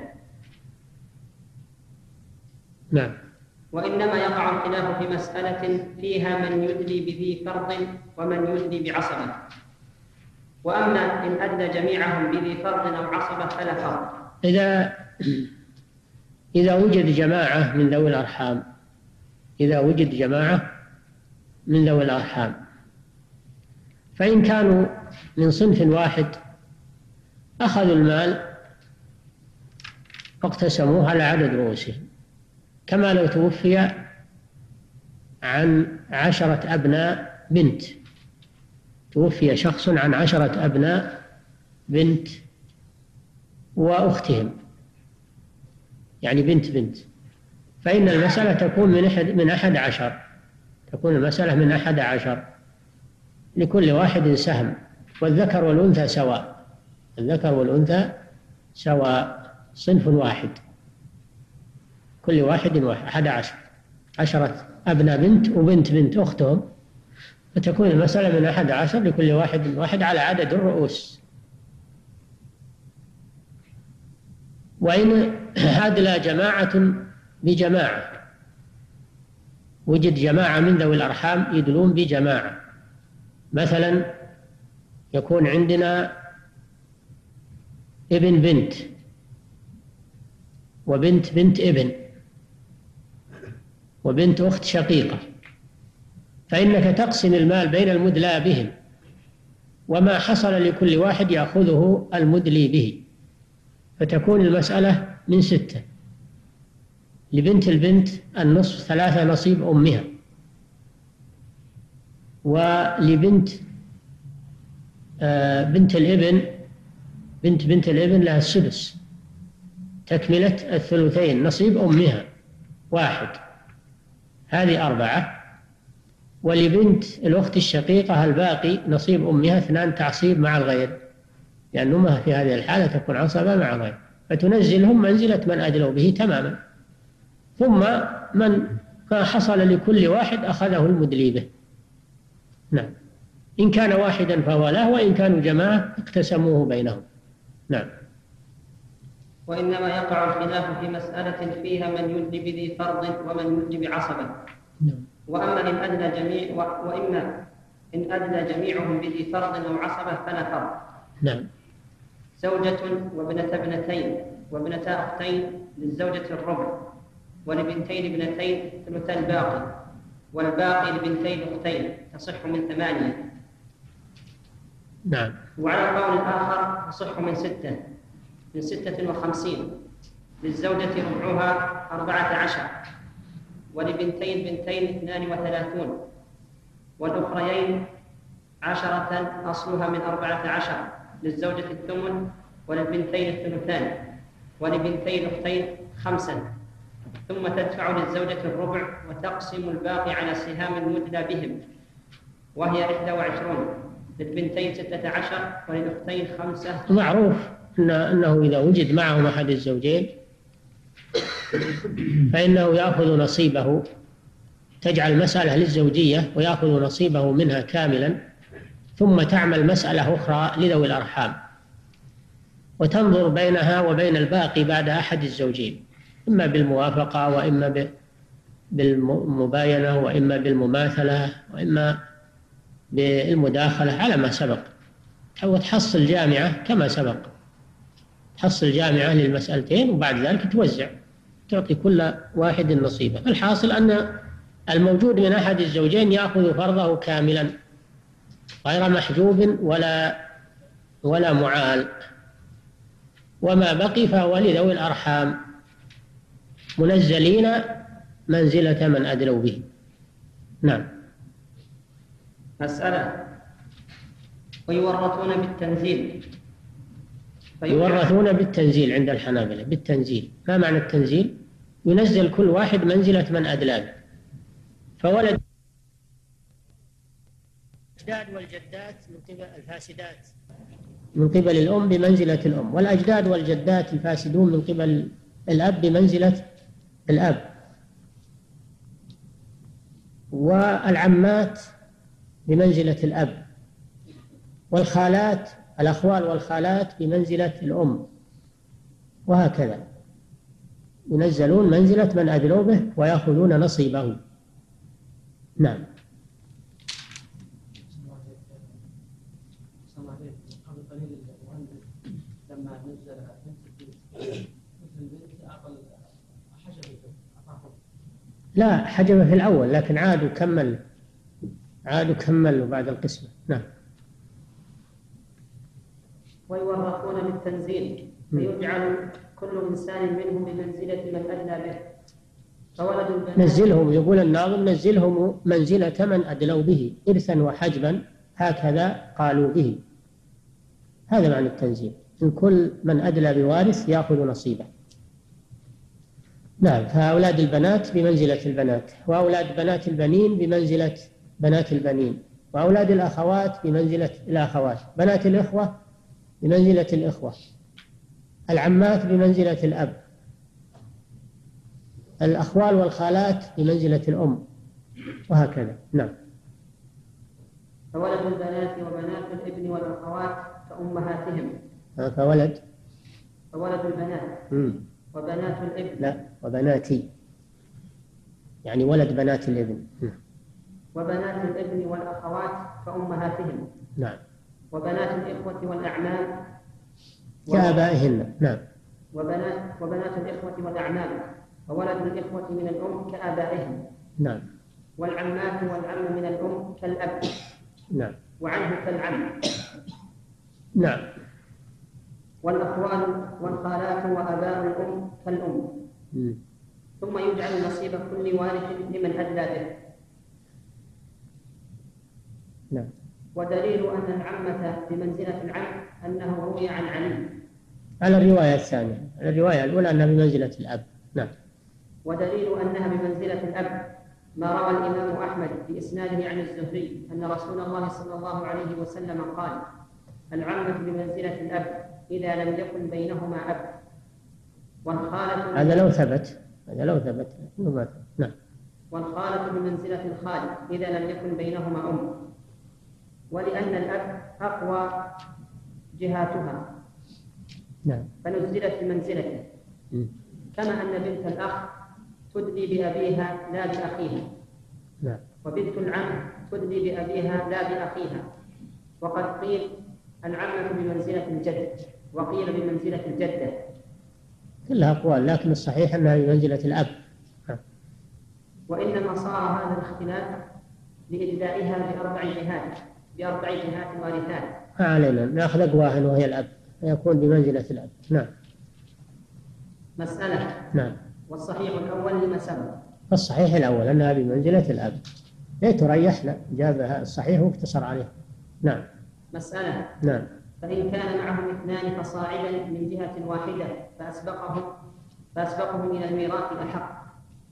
نعم. وإنما يقع الخلاف في مسألة فيها من يدلي بذي فرض ومن يدلي بعصبة. وأما إن أدلى جميعهم بذي فرض أو عصبة فلا فرق. إذا إذا وجد جماعة من ذوي الأرحام إذا وجد جماعة من ذوي الأرحام فإن كانوا من صنف واحد أخذوا المال واقتسموه على عدد رؤوسهم، كما لو توفي عن عشرة أبناء بنت توفي شخص عن عشرة أبناء بنت وأختهم، يعني بنت بنت، فإن المسألة تكون من أحد من أحد عشر، تكون المسألة من أحد عشر، لكل واحد سهم، والذكر والأنثى سواء، الذكر والأنثى سواء، صنف واحد، كل واحد واحد، أحد عشر، عشرة أبناء بنت وبنت بنت أختهم، فتكون المسألة من أحد عشر لكل واحد واحد على عدد الرؤوس. وإن أدلى جماعة بجماعة، وجد جماعة من ذوي الأرحام يدلون بجماعة، مثلا يكون عندنا ابن بنت وبنت بنت ابن وبنت أخت شقيقة، فإنك تقسم المال بين المدلى بهم، وما حصل لكل واحد يأخذه المدلي به، فتكون المسألة من ستة، لبنت البنت النصف ثلاثة نصيب أمها، ولبنت آه بنت الابن بنت بنت الابن لها السدس، تكملة الثلثين نصيب أمها واحد، هذه أربعة. ولبنت الأخت الشقيقة الباقي نصيب أمها اثنان تعصيب مع الغير، لأن أمها في هذه الحالة تكون عصبة مع الغير، فتنزلهم منزلة من أدلوا به تماما، ثم من ما حصل لكل واحد أخذه المدلي به. نعم، إن كان واحدا فهو له، وإن كانوا جماعة اقتسموه بينهم. نعم. وإنما يقع الخلاف في مسألة فيها من يدلي بذي فرض ومن يدلي بعصبة. نعم. وأما إن أدلى جميع وإما إن أدلى جميعهم بذي فرض أو عصبة فلا فرق. نعم. زوجة وابنة ابنتين وابنتا أختين للزوجة الربع، ولبنتين ابنتين ثلثا الباقي، والباقي لبنتين أختين تصح من ثمانية. نعم. وعلى قول آخر تصح من ستة من ستة وخمسين، للزوجة ربعها أربعة عشر، ولبنتين بنتين اثنان وثلاثون، والأخريين عشرة أصلها من أربعة عشر، للزوجة الثمن، وللبنتين الثلثان، ولبنتين أختين خمسا، ثم تدفع للزوجة الربع وتقسم الباقي على سهام المدلى بهم، وهي إحدى وعشرون، للبنتين ستة عشر، وللأختين خمسة. معروف إن أنه إذا وجد معهم أحد الزوجين فإنه يأخذ نصيبه، تجعل المسألة للزوجية ويأخذ نصيبه منها كاملا، ثم تعمل مسألة أخرى لذوي الأرحام وتنظر بينها وبين الباقي بعد أحد الزوجين، إما بالموافقة وإما بالمباينة وإما بالمماثلة وإما بالمداخلة على ما سبق، وتحصل جامعة كما سبق، تحصل جامعة للمسألتين، وبعد ذلك توزع، تعطي كل واحد نصيبه. الحاصل أن الموجود من أحد الزوجين يأخذ فرضه كاملا غير محجوب ولا ولا معال، وما بقي فهو لذوي الأرحام منزلين منزلة من أدلوا به. نعم. مسألة. ويورثون بالتنزيل. يورثون بالتنزيل عند الحنابلة، بالتنزيل. ما معنى التنزيل؟ ينزل كل واحد منزلة من أدلى به، فولد الأجداد والجدات من قبل الفاسدات من قبل الأم بمنزلة الأم، والأجداد والجدات الفاسدون من قبل الأب بمنزلة الأب، والعمات بمنزلة الأب، والخالات الأخوال والخالات بمنزلة الأم، وهكذا ينزلون منزلة من أدلوا به ويأخذون نصيبه. نعم. لا، حجب في الأول لكن عاد وكمل عاد وكمل بعد القسمة. نعم. ويورثون بالتنزيل، فيجعل كل إنسان منهم بمنزلة من أدلى به، فولد البنات نزلهم، يقول الناظم نزلهم منزلة من أدلوا به إرثا وحجبا هكذا قالوا به. هذا معنى التنزيل، إن كل من أدلى بوارث يأخذ نصيبه. نعم. فأولاد البنات بمنزلة البنات، وأولاد بنات البنين بمنزلة بنات البنين، وأولاد الأخوات بمنزلة الأخوات، بنات الإخوة بمنزلة الإخوة، العمات بمنزلة الأب، الأخوال والخالات بمنزلة الأم، وهكذا. نعم. فولد البنات وبنات الابن والأخوات كأمهاتهم. فولد فولد البنات مم. وبنات الابن. لا، وبناتي، يعني ولد بنات الابن. وبنات الابن والأخوات كأمهاتهم. نعم. وبنات الإخوة والأعمام كآبائهن. نعم. وبنات وبنات الإخوة والأعمام وولد الإخوة من الأم كآبائهم. نعم. والعمات والعم من الأم كالأب. نعم. وعنه كالعم. نعم. والأخوال والخالات وآباء الأم كالأم. م. ثم يجعل نصيب كل وارث لمن أدلى به. نعم. ودليل أن العمة بمنزلة العم أنه روي عن علي على الرواية الثانية، على الرواية الأولى أنها بمنزلة الأب. نعم. ودليل أنها بمنزلة الأب ما روى الإمام أحمد بإسناده عن الزهري أن رسول الله صلى الله عليه وسلم قال: العمة بمنزلة الأب إذا لم يكن بينهما أب. والخالة هذا لو ثبت، هذا لو ثبت. نعم. والخالة بمنزلة الخال إذا لم يكن بينهما أم. ولأن الأب أقوى جهاتها نعم. فنزلت بمنزلته، كما أن بنت الأخ تدلي بأبيها لا بأخيها. نعم. وبنت العم تدلي بأبيها لا بأخيها. وقد قيل العمة بمنزلة الجد، وقيل بمنزلة الجدة. كلها أقوال، لكن الصحيح أنها بمنزلة الأب. وإنما صار هذا الاختلاف لإدلائها بأربع جهات بأربع جهات وارثات. ما علينا، نأخذ أقواهن وهي الأب، فيكون بمنزلة الأب. نعم. مسألة. نعم. والصحيح الأول لما سبق. الصحيح الأول أنها بمنزلة الأب. ليه تريحنا؟ جابها الصحيح واقتصر عليه. نعم. مسألة. نعم. فإن كان معهم اثنان فصاعدا من جهة واحدة فأسبقهم فأسبقهم إلى الميراث أحق.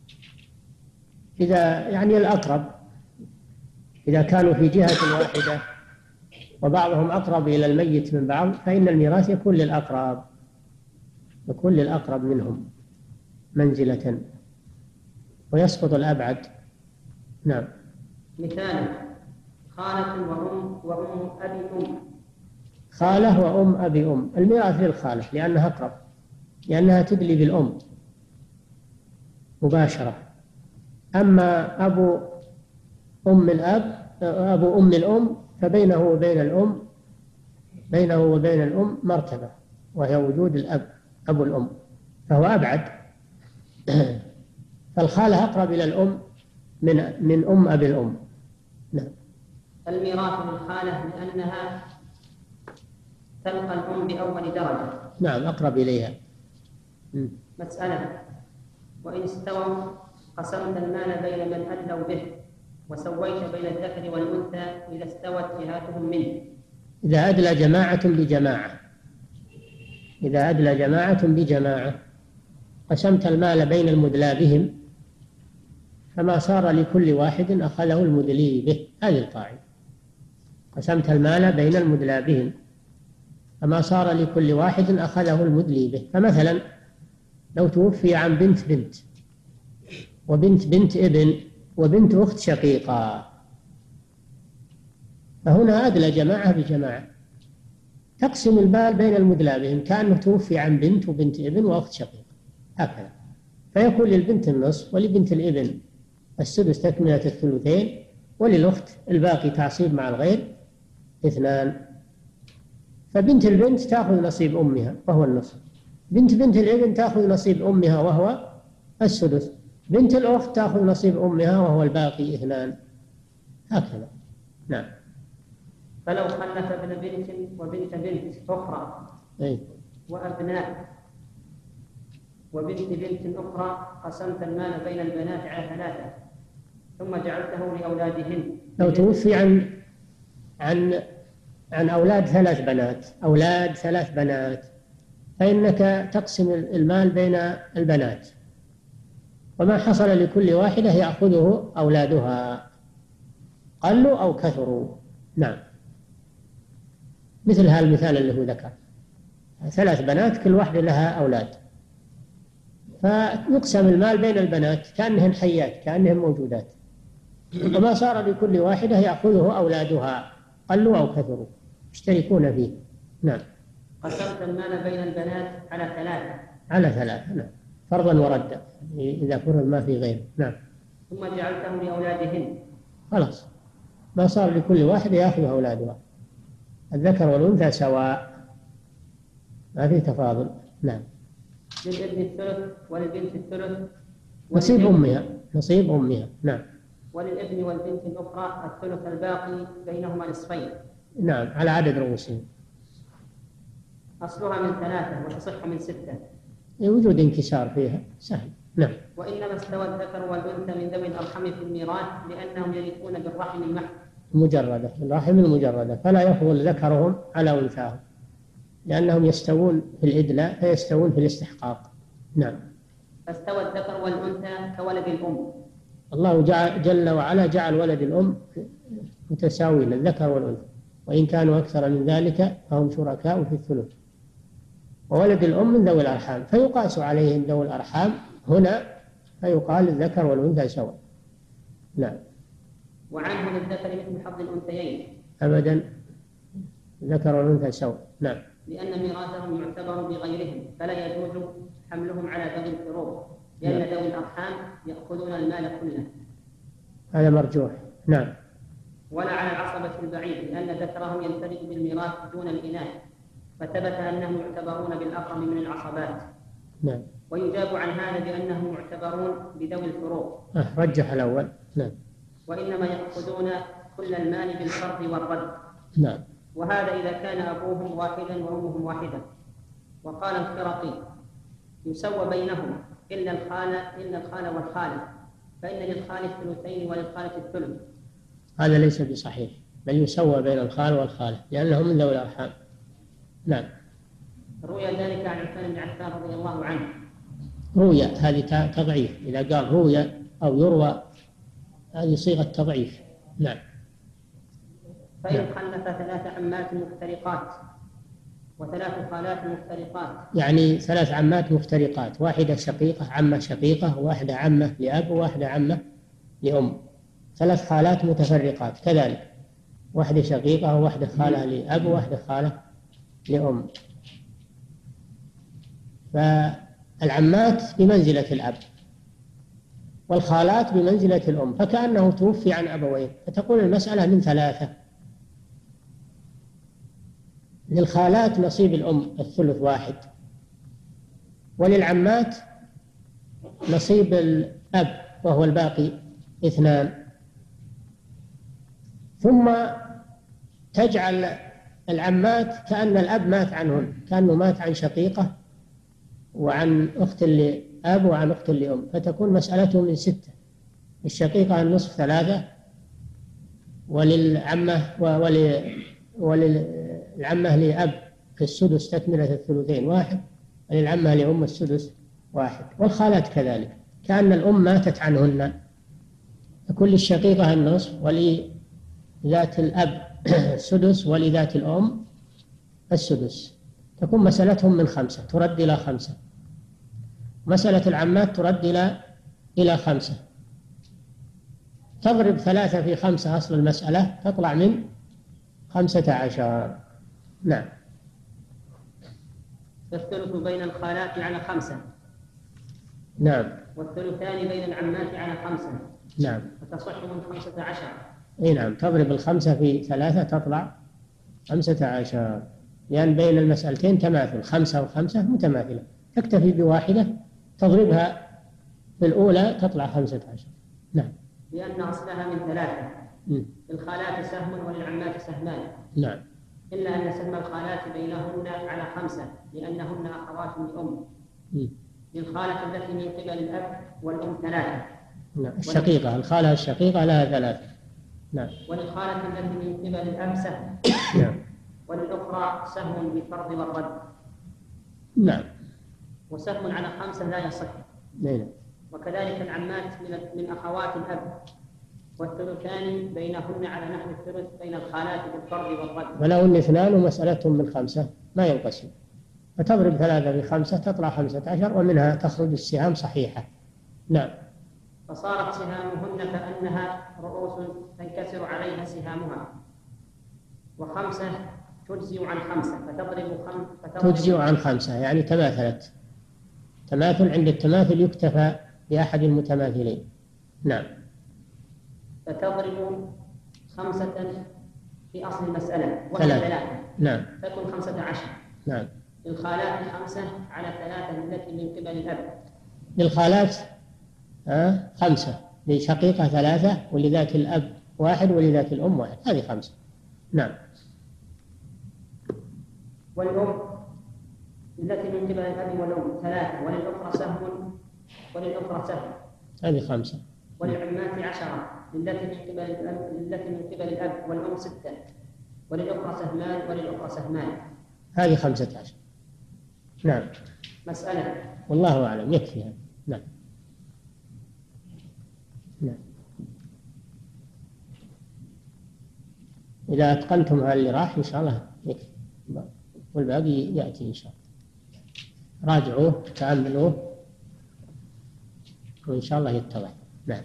إذا يعني الأقرب، إذا كانوا في جهة واحدة وبعضهم أقرب إلى الميت من بعض فإن الميراث يكون للأقرب، يكون للأقرب منهم منزلة، ويسقط الأبعد. نعم. مثال: خالة وأم وأم أبي أم. خالة وأم أبي أم، الميراث للخالة لأنها أقرب، لأنها تدلي بالأم مباشرة. أما أبو أم الأب أبو أم الأم فبينه وبين الأم بينه وبين الأم مرتبة، وهي وجود الأب أبو الأم، فهو أبعد. فالخالة أقرب إلى الأم من من أم أبي الأم. نعم. الميراث للخالة لأنها تلقى الأم بأول درجة. نعم، أقرب إليها. مسألة: وإن استووا قسمت المال بين من أدلوا به وسويت بين الذكر والأنثى إذا استوت جهاتهم منه. إذا أدلى جماعة بجماعة إذا أدلى جماعة بجماعة قسمت المال بين المدلى بهم، فما صار لكل واحد أخذه المدلي به. هذه القاعدة: قسمت المال بين المدلى بهم، فما صار لكل واحد أخذه المدلي به. فمثلا لو توفي عن بنت بنت وبنت بنت ابن وبنت أخت شقيقة، فهنا أدلى جماعة بجماعة، تقسم المال بين المدلى بهم كأنه توفي عن بنت وبنت ابن وأخت شقيقة، هكذا. فيكون للبنت النصف ولبنت الابن السدس تكملة الثلثين، وللأخت الباقي تعصيب مع الغير اثنان. فبنت البنت تأخذ نصيب أمها وهو النصف، بنت بنت الابن تأخذ نصيب أمها وهو السدس، بنت الأخت تأخذ نصيب أمها وهو الباقي اثنان، هكذا. نعم. فلو خلف ابن بنت وبنت بنت أخرى أي. وأبناء وبنت بنت أخرى قسمت المال بين البنات على ثلاثة ثم جعلته لأولادهن. لو توفي عن عن عن أولاد ثلاث بنات، أولاد ثلاث بنات، فإنك تقسم المال بين البنات، وما حصل لكل واحدة يأخذه أولادها قلوا أو كثروا. نعم، مثل هذا المثال اللي هو ذكر، ثلاث بنات كل واحدة لها أولاد، فيقسم المال بين البنات كأنهن حيات، كأنهن موجودات، وما صار لكل واحدة يأخذه أولادها قلوا أو كثروا يشتركون فيه. نعم. قسمت المال بين البنات على ثلاثة على ثلاثة، نعم، فرضا وردا إذا فرض ما في غيره. نعم. ثم جعلته لأولادهن، خلاص ما صار لكل واحد يأخذ أولادها، الذكر والأنثى سواء، ما في تفاضل. نعم. للابن الثلث وللبنت الثلث، نصيب أمها، نصيب أمها. نعم. وللابن والبنت الأخرى الثلث الباقي بينهما نصفين. نعم، على عدد رؤوسهم. أصلها من ثلاثة وتصح من ستة، وجود انكسار فيها سهل. نعم. وإنما استوى الذكر والأنثى من ذوي الأرحام في الميراث لأنهم يرثون بالرحم المحض مجردة، الرحم المجردة، فلا يفضل ذكرهم على أنثاهم لأنهم يستوون في الإدلاء فيستوون في الاستحقاق. نعم. فاستوى الذكر والأنثى كولد الأم. الله جعل جل وعلا جعل ولد الأم متساوين الذكر والأنثى، وإن كانوا أكثر من ذلك فهم شركاء في الثلث، وولد الأم من ذوي الأرحام فيقاس عليهم ذوي الأرحام هنا، فيقال الذكر والأنثى سواء. نعم. وعنه للذكر مثل حظ الأنثيين. أبدا، الذكر والأنثى سواء. نعم. لأن ميراثهم يعتبر بغيرهم فلا يجوز حملهم على ذوي الفروض، لأن نعم. ذوي الأرحام يأخذون المال كله. هذا مرجوح. نعم. ولا على العصبة البعيد لأن ذكرهم ينفرد بالميراث دون الإناث، فثبت أنهم يعتبرون بالأقرب من العصبات. نعم. ويجاب عن هذا بأنهم معتبرون بذوي الفروض. أه رجح الأول. نعم. وإنما يأخذون كل المال بالفرض والرد. نعم. وهذا إذا كان أبوهم واحدا وأمهم واحدة. وقال الخرقي يسوى بينهم إلا الخالة إلا الخالة والخالة، فإن للخالة الثلثين وللخالة الثلث. هذا ليس بصحيح، بل يسوى بين الخال والخالة لأنهم من ذوي الأرحام. نعم. روي ذلك عن عثمان بن عفان رضي الله عنه. روي هذه تضعيف، إذا قال روي أو يروى هذه صيغة تضعيف. نعم. فإن خلف ثلاث عمات مفترقات وثلاث خالات مفترقات، يعني ثلاث عمات مفترقات، واحدة شقيقة عمة شقيقة، وواحدة عمة لأب، وواحدة عمة لأم. ثلاث خالات متفرقات كذلك، واحدة شقيقة وواحدة خالة لأب وواحدة خالة لأم. فالعمات بمنزلة الأب والخالات بمنزلة الأم، فكأنه توفي عن أبوين، فتقول المسألة من ثلاثة. للخالات نصيب الأم الثلث واحد، وللعمات نصيب الأب وهو الباقي اثنان. ثم تجعل العمات كأن الأب مات عنهن، كأنه مات عن شقيقة وعن أخت لأب وعن أخت لأم، فتكون مسألته من ستة. الشقيقة النصف ثلاثة، وللعمة ول وللعمة لأب في السدس تكملة الثلثين واحد، وللعمة لأم السدس واحد، والخالات كذلك كأن الأم ماتت عنهن، فكل الشقيقة النصف، ولذات الأب السدس، ولذات الأم السدس. تكون مسألتهم من خمسة ترد إلى خمسة. مسألة العمات ترد إلى إلى خمسة. تضرب ثلاثة في خمسة أصل المسألة تطلع من خمسة عشر. نعم. فالثلث بين الخالات على خمسة. نعم. والثلثان بين العمات على خمسة. نعم. فتصح من خمسة عشر. اي نعم، تضرب الخمسة في ثلاثة تطلع خمسة عشر، لأن بين المسألتين تماثل، خمسة وخمسة متماثلة، تكتفي بواحدة تضربها في الأولى تطلع خمسة عشر. نعم. لأن أصلها من ثلاثة. م. للخالات سهم وللعمات سهمان. نعم. إلا أن سهم الخالات بينهن على خمسة لأنهن أخوات لأم. م. للخالة التي من قبل الأب والأم ثلاثة. نعم. الشقيقة، الخالة الشقيقة لها ثلاثة، نعم. وللخالة التي من قبل الأب سهم. نعم. وللأخرى سهم بالفرض والرد. نعم. وسهم على خمسة لا يصح. نعم. وكذلك العمات من من أخوات الأب، والثلثان بينهن على نحو الثلث بين الخالات بالفرض والرد. ولو اثنان ومسألتهم من خمسة ما ينقسم، فتضرب ثلاثة في خمسة تطلع خمسة عشر، ومنها تخرج السهام صحيحة. نعم. فصارت سهامهن كأنها رؤوس تنكسر عليها سهامها، وخمسة تجزئ عن خمسة فتضرب خم فتضرب تجزئ عن خمسة يعني تماثلت. تماثل، عند التماثل يكتفى بأحد المتماثلين. نعم. فتضرب خمسة في أصل المسألة وهي ثلاثة. ثلاثة. نعم. تكون خمسة عشر. نعم. للخالات خمسة على ثلاثة التي من قبل الأب. للخالات آه خمسة، لشقيقة ثلاثة، ولذات الأب واحد، ولذات الأم واحد، هذه خمسة. نعم. والأم التي من قبل الأب والأم ثلاثة، وللأخرى سهم وللأخرى سهم، هذه خمسة. وللعمات عشرة، للتي من قبل الأب للتي من قبل الأب والأم ستة، وللأخرى سهمان وللأخرى سهمان، هذه خمسة عشر. نعم. مسألة. والله أعلم، يكفي هذا. نعم. نعم. إذا أتقنتم هذا اللي راح إن شاء الله يكفي، والباقي يأتي إن شاء الله. راجعوه تأملوه وإن شاء الله يتضح. نعم.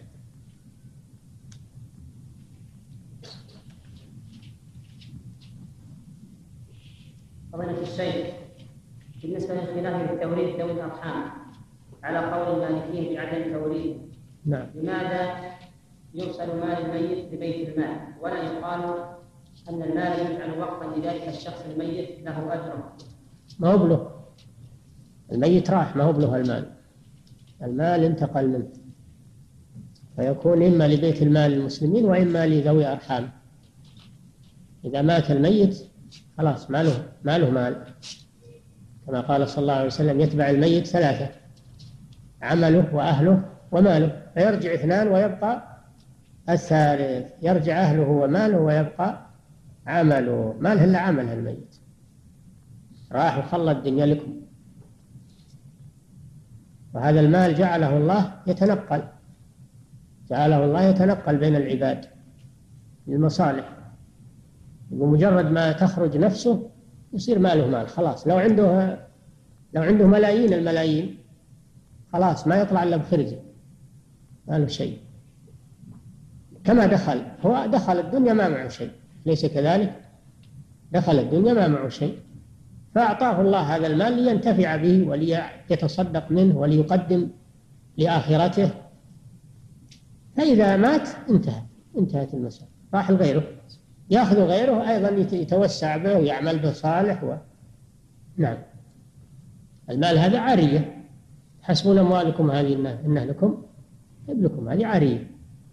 فضيلة الشيخ، بالنسبة للخلاف بالتوريث ذوي الأرحام على قول المالكين بعدم توريث، نعم. لماذا يرسل مال الميت لبيت المال ولا يقال أن المال يجعل وقفا لذلك الشخص الميت له أجره؟ ما هو بله، الميت راح، ما هو بله المال، المال انتقل منه، فيكون إما لبيت المال المسلمين وإما لذوي أرحام. إذا مات الميت خلاص ما له ما له مال، كما قال صلى الله عليه وسلم: يتبع الميت ثلاثة: عمله وأهله وماله، فيرجع اثنان ويبقى الثالث، يرجع أهله وماله ويبقى عمله، ما له إلا عمل الميت، راح وخلى الدنيا لكم. وهذا المال جعله الله يتنقل، جعله الله يتنقل بين العباد للمصالح، بمجرد ما تخرج نفسه يصير ماله مال خلاص. لو عنده لو عنده ملايين الملايين خلاص ما يطلع إلا بخرجه، ما له شيء. كما دخل، هو دخل الدنيا ما معه شيء، ليس كذلك؟ دخل الدنيا ما معه شيء، فأعطاه الله هذا المال لينتفع به وليتصدق منه وليقدم لآخرته، فإذا مات انتهى انتهت المسألة، راح لغيره، يأخذ غيره أيضا يتوسع به ويعمل به صالح و... نعم. المال هذا عارية، تحسبون أموالكم هذه إنها لكم ابلكم، هذه عارية.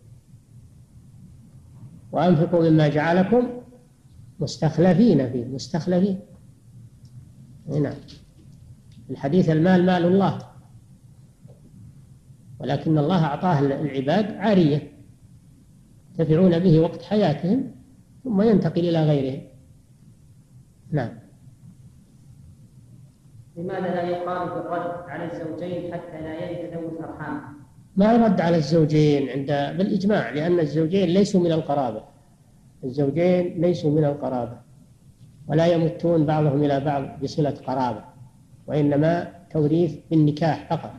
وأنفقوا مما جعلكم مستخلفين فيه، مستخلفين. نعم. الحديث: المال مال الله، ولكن الله أعطاه العباد عارية ينتفعون به وقت حياتهم ثم ينتقل إلى غيرهم. نعم. لماذا لا يقال بالرد على الزوجين حتى لا يرث ذوي الأرحام؟ ما يرد على الزوجين عند بالإجماع، لأن الزوجين ليسوا من القرابة، الزوجين ليسوا من القرابة، ولا يمتون بعضهم إلى بعض بصلة قرابة، وإنما توريث بالنكاح فقط.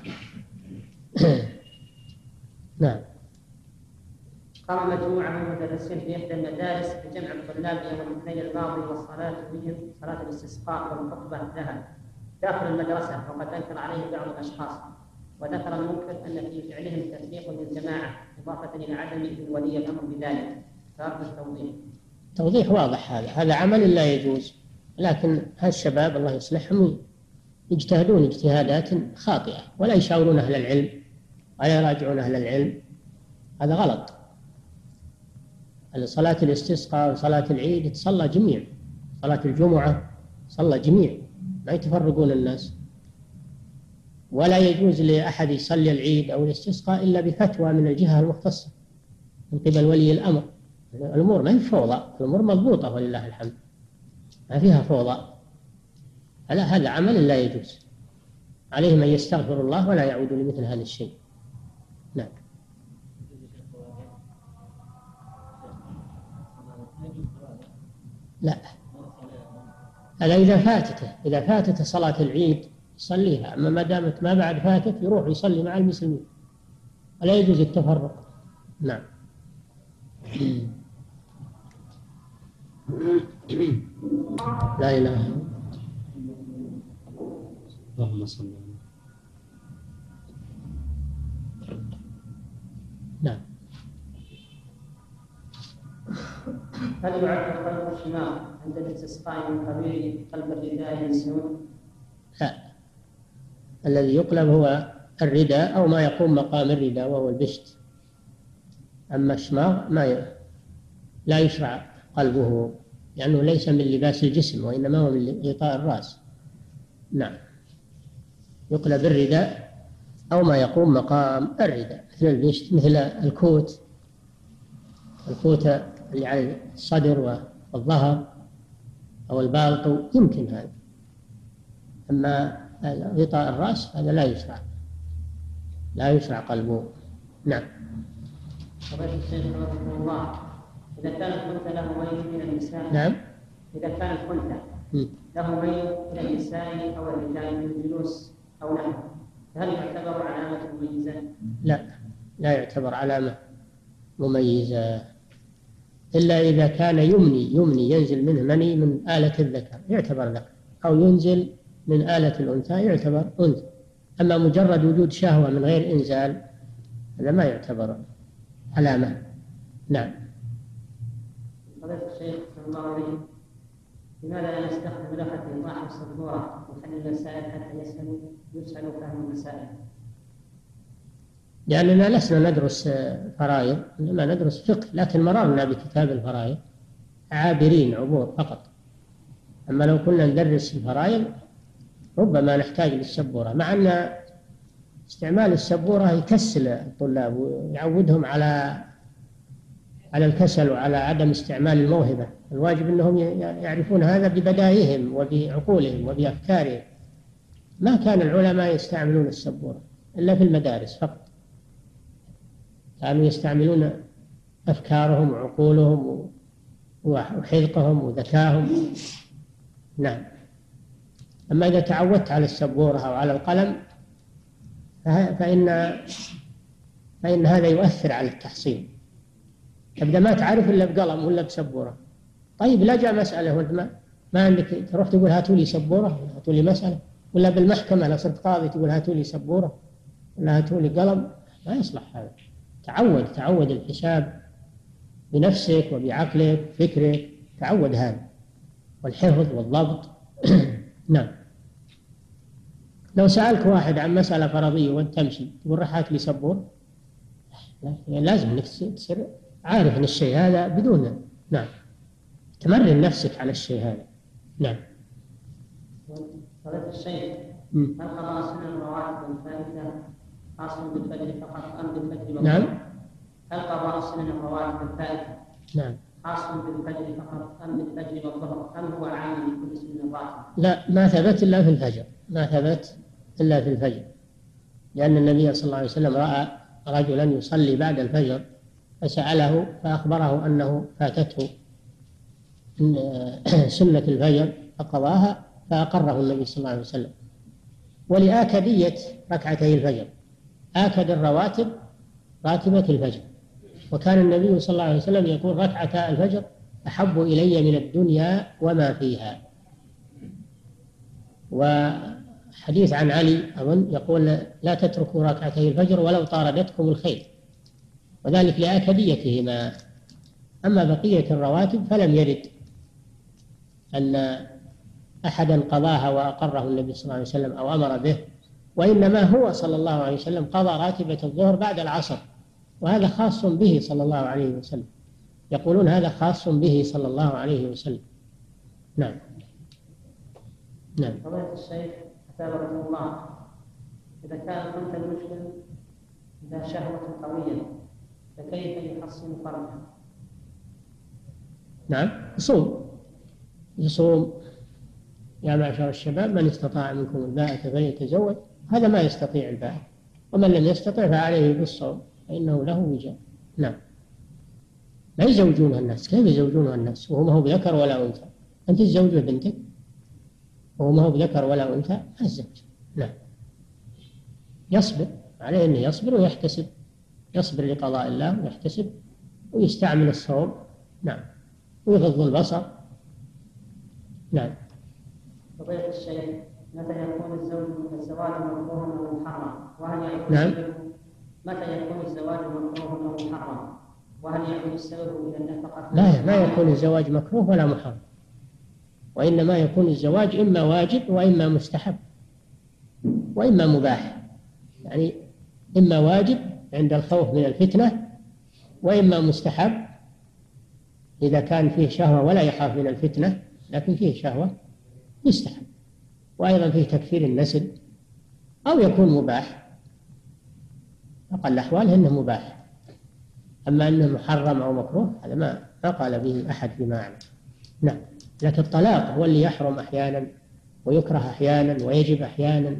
نعم. قام مجموعة من المدرسين في إحدى المدارس بجمع الطلاب يوم الاثنين الماضي والصلاة بهم صلاة الاستسقاء والخطبة لها داخل المدرسة، وقد أنكر عليه بعض الأشخاص، وذكر المنكر أن في فعلهم تفريق للجماعة إضافة إلى عدم إذن ولي الأمر بذلك، فأرجو التوضيح. توضيح واضح، هذا هذا عمل لا يجوز، لكن هالشباب الله يصلحهم يجتهدون اجتهادات خاطئة ولا يشاورون أهل العلم ولا يراجعون أهل العلم، هذا غلط. صلاة الاستسقاء وصلاة العيد تصلى جميع، صلاة الجمعة صلى جميع، ما يتفرقون الناس، ولا يجوز لأحد يصلي العيد أو الاستسقاء إلا بفتوى من الجهة المختصة من قبل ولي الأمر. الأمور ما هي فوضى، الأمور مضبوطة ولله الحمد، ما فيها فوضى. هذا هذا عمل لا يجوز، عليهم أن يستغفر الله ولا يعودوا لمثل هذا الشيء. نعم. لا، هذا إذا فاتته إذا فاتته صلاة العيد يصليها، أما ما دامت ما بعد فاتت يروح يصلي مع المسلمين، ولا يجوز التفرق. نعم. لا إله. اللهم صل على. نعم. هل يعد قلب الحمار عند الاستسقاء من قبيل قلب الرداء ينسون؟ لا، الذي يقلب هو الرداء أو ما يقوم مقام الرداء وهو البشت. أما الشماغ ما ي... لا يشرع قلبه، لأنه يعني ليس من لباس الجسم وإنما هو من غطاء الرأس. نعم. يقلب الرداء أو ما يقوم مقام الرداء مثل البشت، مثل الكوت، الكوت اللي على الصدر والظهر أو البالطو، يمكن هذا. أما غطاء الرأس هذا لا يشرع، لا يشرع قلبه. نعم. فضيلة الشيخ رحمه الله، إذا كان الخنثى له ميل من النساء. نعم. إذا كان الخنثى له ميل إلى النساء أو الرجال من الجلوس أو نحوه، هل يعتبر علامة مميزة؟ لا، لا يعتبر علامة مميزة، إلا إذا كان يمني يمني ينزل منه مني من آلة الذكر يعتبر ذكر، أو ينزل من آلة الأنثى يعتبر أنثى. أما مجرد وجود شهوة من غير إنزال هذا ما يعتبر علامة. نعم. فضيلة الشيخ صلى الله عليه وسلم، لماذا لا نستخدم لغة إيضاح السبورة وحل المسائل حتى يسهل يسهل فهم المسائل؟ لأننا لسنا ندرس فرائض، إنما ندرس فقه، لكن مررنا بكتاب الفرائض عابرين عبور فقط. أما لو كنا ندرس الفرائض ربما نحتاج للسبورة، مع أن استعمال السبورة يكسل الطلاب ويعودهم على على الكسل وعلى عدم استعمال الموهبة. الواجب أنهم يعرفون هذا ببدائهم وبعقولهم وبأفكارهم. ما كان العلماء يستعملون السبورة إلا في المدارس فقط، كانوا يستعملون أفكارهم وعقولهم وحذقهم وذكاهم. نعم. أما إذا تعودت على السبورة أو على القلم فإن فإن هذا يؤثر على التحصيل. تبدأ ما تعرف إلا بقلم ولا بسبورة. طيب لا جاء مسألة وأنت ما, ما عندك، تروح تقول هاتوا لي سبورة، هاتوا لي مسألة، ولا بالمحكمة لو صرت قاضي تقول هاتوا لي سبورة ولا هاتوا لي قلم، ما يصلح هذا. تعود تعود الحساب بنفسك وبعقلك فكرك، تعود هذا، والحفظ والضبط. نعم. لو سألك واحد عن مسألة فرضية وأنت تمشي تقول راح هات لي سبورة، يعني لازم انك تصير عارف ان الشيء هذا بدون. نعم. تمرن نفسك على الشيء هذا. نعم. فضيلة الشيخ، هل قضاء سنن الرواتب الفائتة خاص بالفجر فقط أم بالفجر والظهر؟ نعم. هل قضاء سنن الرواتب الفائتة نعم خاص بالفجر فقط أم بالفجر والظهر أم هو عام لكل سنن راتب؟ لا، ما ثبت إلا في الفجر، ما ثبت إلا في الفجر، لأن النبي صلى الله عليه وسلم رأى رجلا يصلي بعد الفجر فسأله فأخبره أنه فاتته سنة الفجر فقضاها، فأقره النبي صلى الله عليه وسلم. ولآكدية ركعتي الفجر، آكد الرواتب راتبة الفجر، وكان النبي صلى الله عليه وسلم يقول ركعتا الفجر أحب إلي من الدنيا وما فيها. وحديث عن علي أظن يقول لا تتركوا ركعتي الفجر ولو طاردتكم الخيل، وذلك لآكديتهما. أما بقية الرواتب فلم يرد أن أحدا قضاها وأقره النبي صلى الله عليه وسلم أو أمر به، وإنما هو صلى الله عليه وسلم قضى راتبة الظهر بعد العصر، وهذا خاص به صلى الله عليه وسلم، يقولون هذا خاص به صلى الله عليه وسلم. نعم. نعم. فضيلة الشيخ أثابكم الله، إذا كان كنت المسلم ذا شهوة قوية فكيف يحصن فرجه؟ نعم يصوم يصوم يا معشر الشباب من استطاع منكم الباءة فليتزوج، هذا ما يستطيع الباءة، ومن لم يستطع فعليه بالصوم فإنه له وجاء. نعم. لا يزوجونها الناس، كيف يزوجونها الناس وهو ما هو بذكر ولا أنثى؟ أنت تزوج بنتك وهو ما هو بذكر ولا أنثى؟ ما الزوج. نعم. يصبر عليه أنه يصبر ويحتسب، يصبر لقضاء الله ويحتسب ويستعمل الصوم. نعم. ويغض البصر. نعم. فضيلة الشيخ، متى يكون الزوج الزواج مكروها أو محرم؟ وهل يكون نعم. متى يكون الزواج مكروها أو محرم؟ وهل يكون السبب إلى النفقة؟ لا، ما يكون الزواج مكروه ولا محرم، وإنما يكون الزواج إما واجب وإما مستحب وإما مباح، يعني إما واجب عند الخوف من الفتنة وإما مستحب إذا كان فيه شهوة ولا يخاف من الفتنة لكن فيه شهوة يستحب، وأيضا فيه تكفير النسل، أو يكون مباح، أقل الأحوال إنه مباح. أما أنه محرم أو مكروه هذا ما ما قال به أحد فيما أعلم. نعم. لكن الطلاق هو اللي يحرم أحيانا ويكره أحيانا ويجب أحيانا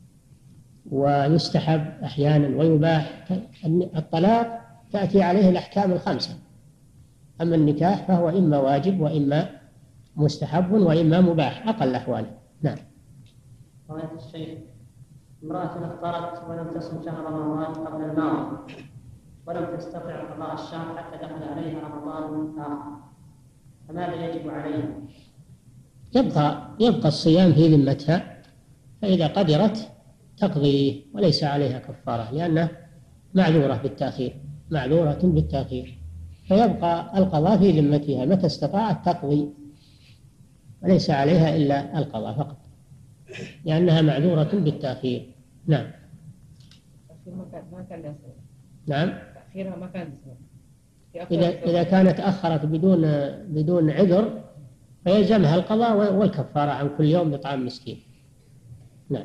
ويستحب أحيانا ويباح. الطلاق تأتي عليه الأحكام الخمسة، أما النكاح فهو إما واجب وإما مستحب وإما مباح أقل أحواله. نعم. فضيلة الشيخ، امرأة افطرت ولم تصم شهر رمضان قبل الماضي ولم تستطع قضاء الشهر حتى دخل عليها رمضان آخر، فماذا يجب عليها؟ يبقى يبقى الصيام في ذمتها، فإذا قدرت تقضيه وليس عليها كفارة لأنها معذورة بالتأخير، معذورة بالتأخير، فيبقى القضاء في ذمتها، متى استطاعت تقضي وليس عليها إلا القضاء فقط لأنها معذورة بالتأخير. نعم. ما كان نعم. تأخيرها ما كان إذا إذا كانت أخرت بدون بدون عذر فيلزمها القضاء والكفارة عن كل يوم بطعام مسكين. نعم.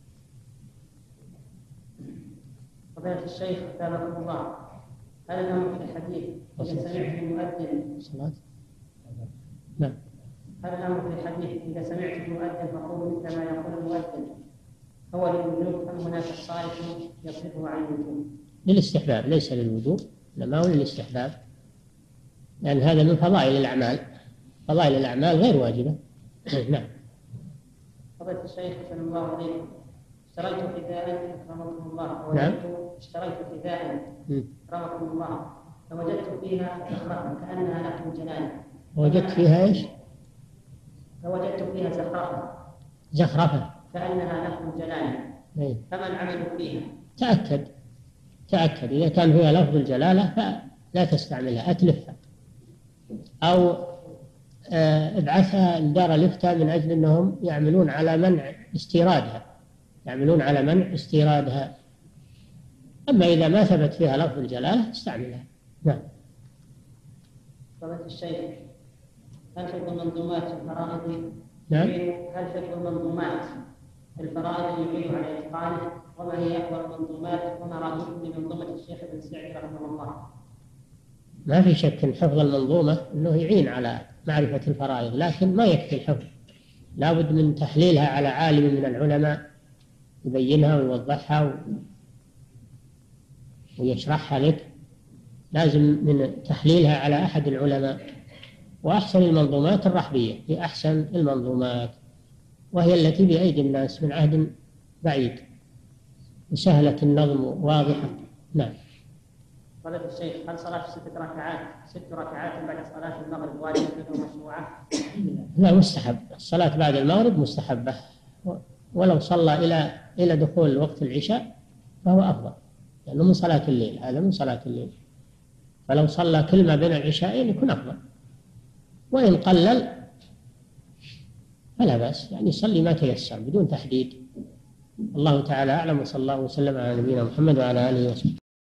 فضيلة الشيخ أثابكم الله، هل الأمر في الحديث إذا سمعت المؤذن صلاة؟ نعم. هل الأمر في الحديث إذا سمعت المؤذن فقولوا مثل ما يقول المؤذن هو للوجوب أم هناك صارف يصرفه عن الوجوب؟ للاستحباب ليس للوجوب، إنما هو للاستحباب، لأن هذا من فضائل الأعمال، فضائل الأعمال غير واجبة. نعم. فضيلة الشيخ أحسن الله عليكم، اشتريت حذاء أكرمكم الله. نعم. اشتريت حذاء أكرمكم الله فوجدت فيها زخرفة كأنها لحم جنان. وجدت فيها إيش؟ فوجدت فيها زخرفة زخرفة كأنها لحم جنان. أي. فما العمل فيها؟ تأكد تأكد إذا كان فيها لفظ الجلالة فلا تستعملها، أتلفها أو ابعثها لدار الإفتاء من أجل أنهم يعملون على منع استيرادها، يعملون على منع استيرادها. أما إذا ما ثبت فيها لفظ الجلالة استعملها. نعم. فضيلة الشيخ، هل حفظ المنظومات في الفرائض؟ نعم. هل حفظ المنظومات في الفرائض يعين على إتقانه؟ وما هي أفضل المنظومات وما رأيكم بمنظومة الشيخ ابن سعدي رحمه الله؟ ما في شك أن حفظ المنظومة أنه يعين على معرفة الفرائض، لكن ما يكفي الحفظ، لا بد من تحليلها على عالم من العلماء يبينها ويوضحها ويشرحها لك، لازم من تحليلها على أحد العلماء. وأحسن المنظومات الرحبية هي أحسن المنظومات، وهي التي بأيدي الناس من عهد بعيد، سهلة النظم واضحة. نعم. فضيلة الشيخ، هل صلاة ست ركعات ست ركعات بعد صلاة المغرب واجبة ومشروعة؟ لا، مستحب. الصلاة بعد المغرب مستحبة، ولو صلى إلى إلى دخول وقت العشاء فهو أفضل، لأنه من صلاة الليل، هذا من صلاة الليل، فلو صلى كل ما بين العشاءين يكون أفضل، وإن قلل فلا بأس، يعني يصلي ما تيسر بدون تحديد. الله تعالى أعلم، وصلى الله وسلم على نبينا محمد وعلى آله وصحبه.